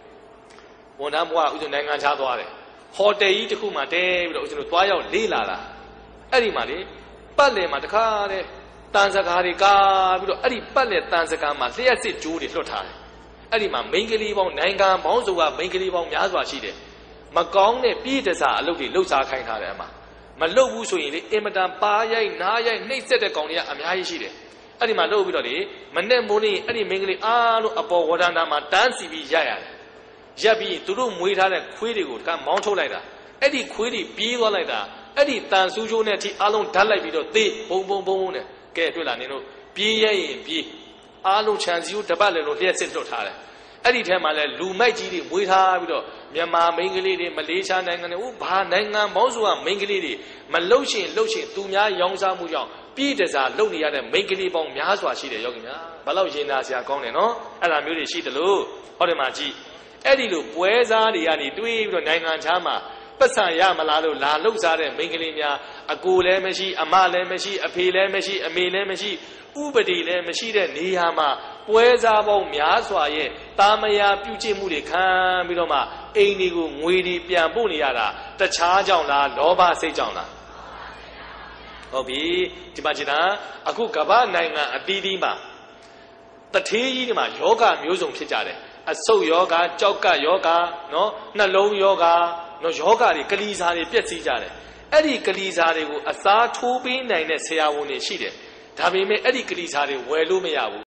B: One Amwa Udunanga Chadware, Hot day eat Huma day, Toyo Lila, Erimari, Pale Matacare, Tanzakarica, Eri Pale Tanzakama, there's it Judy Flotai. Erima, Mingili on Nanga, Monzua, Mingili on Yazwa Shide. Magong, Peters are looking Lusa Kainkarema. Malo so in the Emadan Paya, Naya, Nate the Konya, Amiashi. Any Malo Vidoli, Manemoni, any Mingli, Alu, Apo, Wadana, Dancy be Jaya. Jabi, to room with her and Quiddy would come Monto later. Eddie Quiddy, be later. Eddie Tansujo Neti, Alon Tala Vido, they, Boom Boom, Ketulanino, B. Alu chance you, Taballo, yes, it's not hard. Eddie Tamala, Lumaji, with her, Yama, Mingili, Malaysia, and Upa, Nanga, Mozua, Mingili, Maloshin, Loshin, Tumia, Yongza Muyong, Peters are lonely at a Mingili Bong Yazwa, she the Yogina, Balojina, Siacone, no, and I'm really she the Lu, Hodemaji. Eddie Lu, Pueza, the Ani, Dui, Nangan Chama, Pasaya Malalo, La Lusa, Mingilinia, a Gule Meshi, a Male Meshi, a Pile Meshi, a Mele Meshi, Ubadi, Meshi, Nihama. Pueza Bong Yazwa, Tamaya, Puchi Mudika, Midoma, Enigu, Mwidi, Piambuniara, the Chajana, Loba Sejana. Obi, Timajina, Akukaba, Nanga, Adidima. The Tijima, Yoga, Musum Chijare, a so yoga, Joka yoga, no, Nalo yoga, no yoga, the Kalizari, Pietsijare. Eddie Kalizari, a Sa 2 B9 Seawuni Shide. Tabime Eddie Kalizari, Welumea.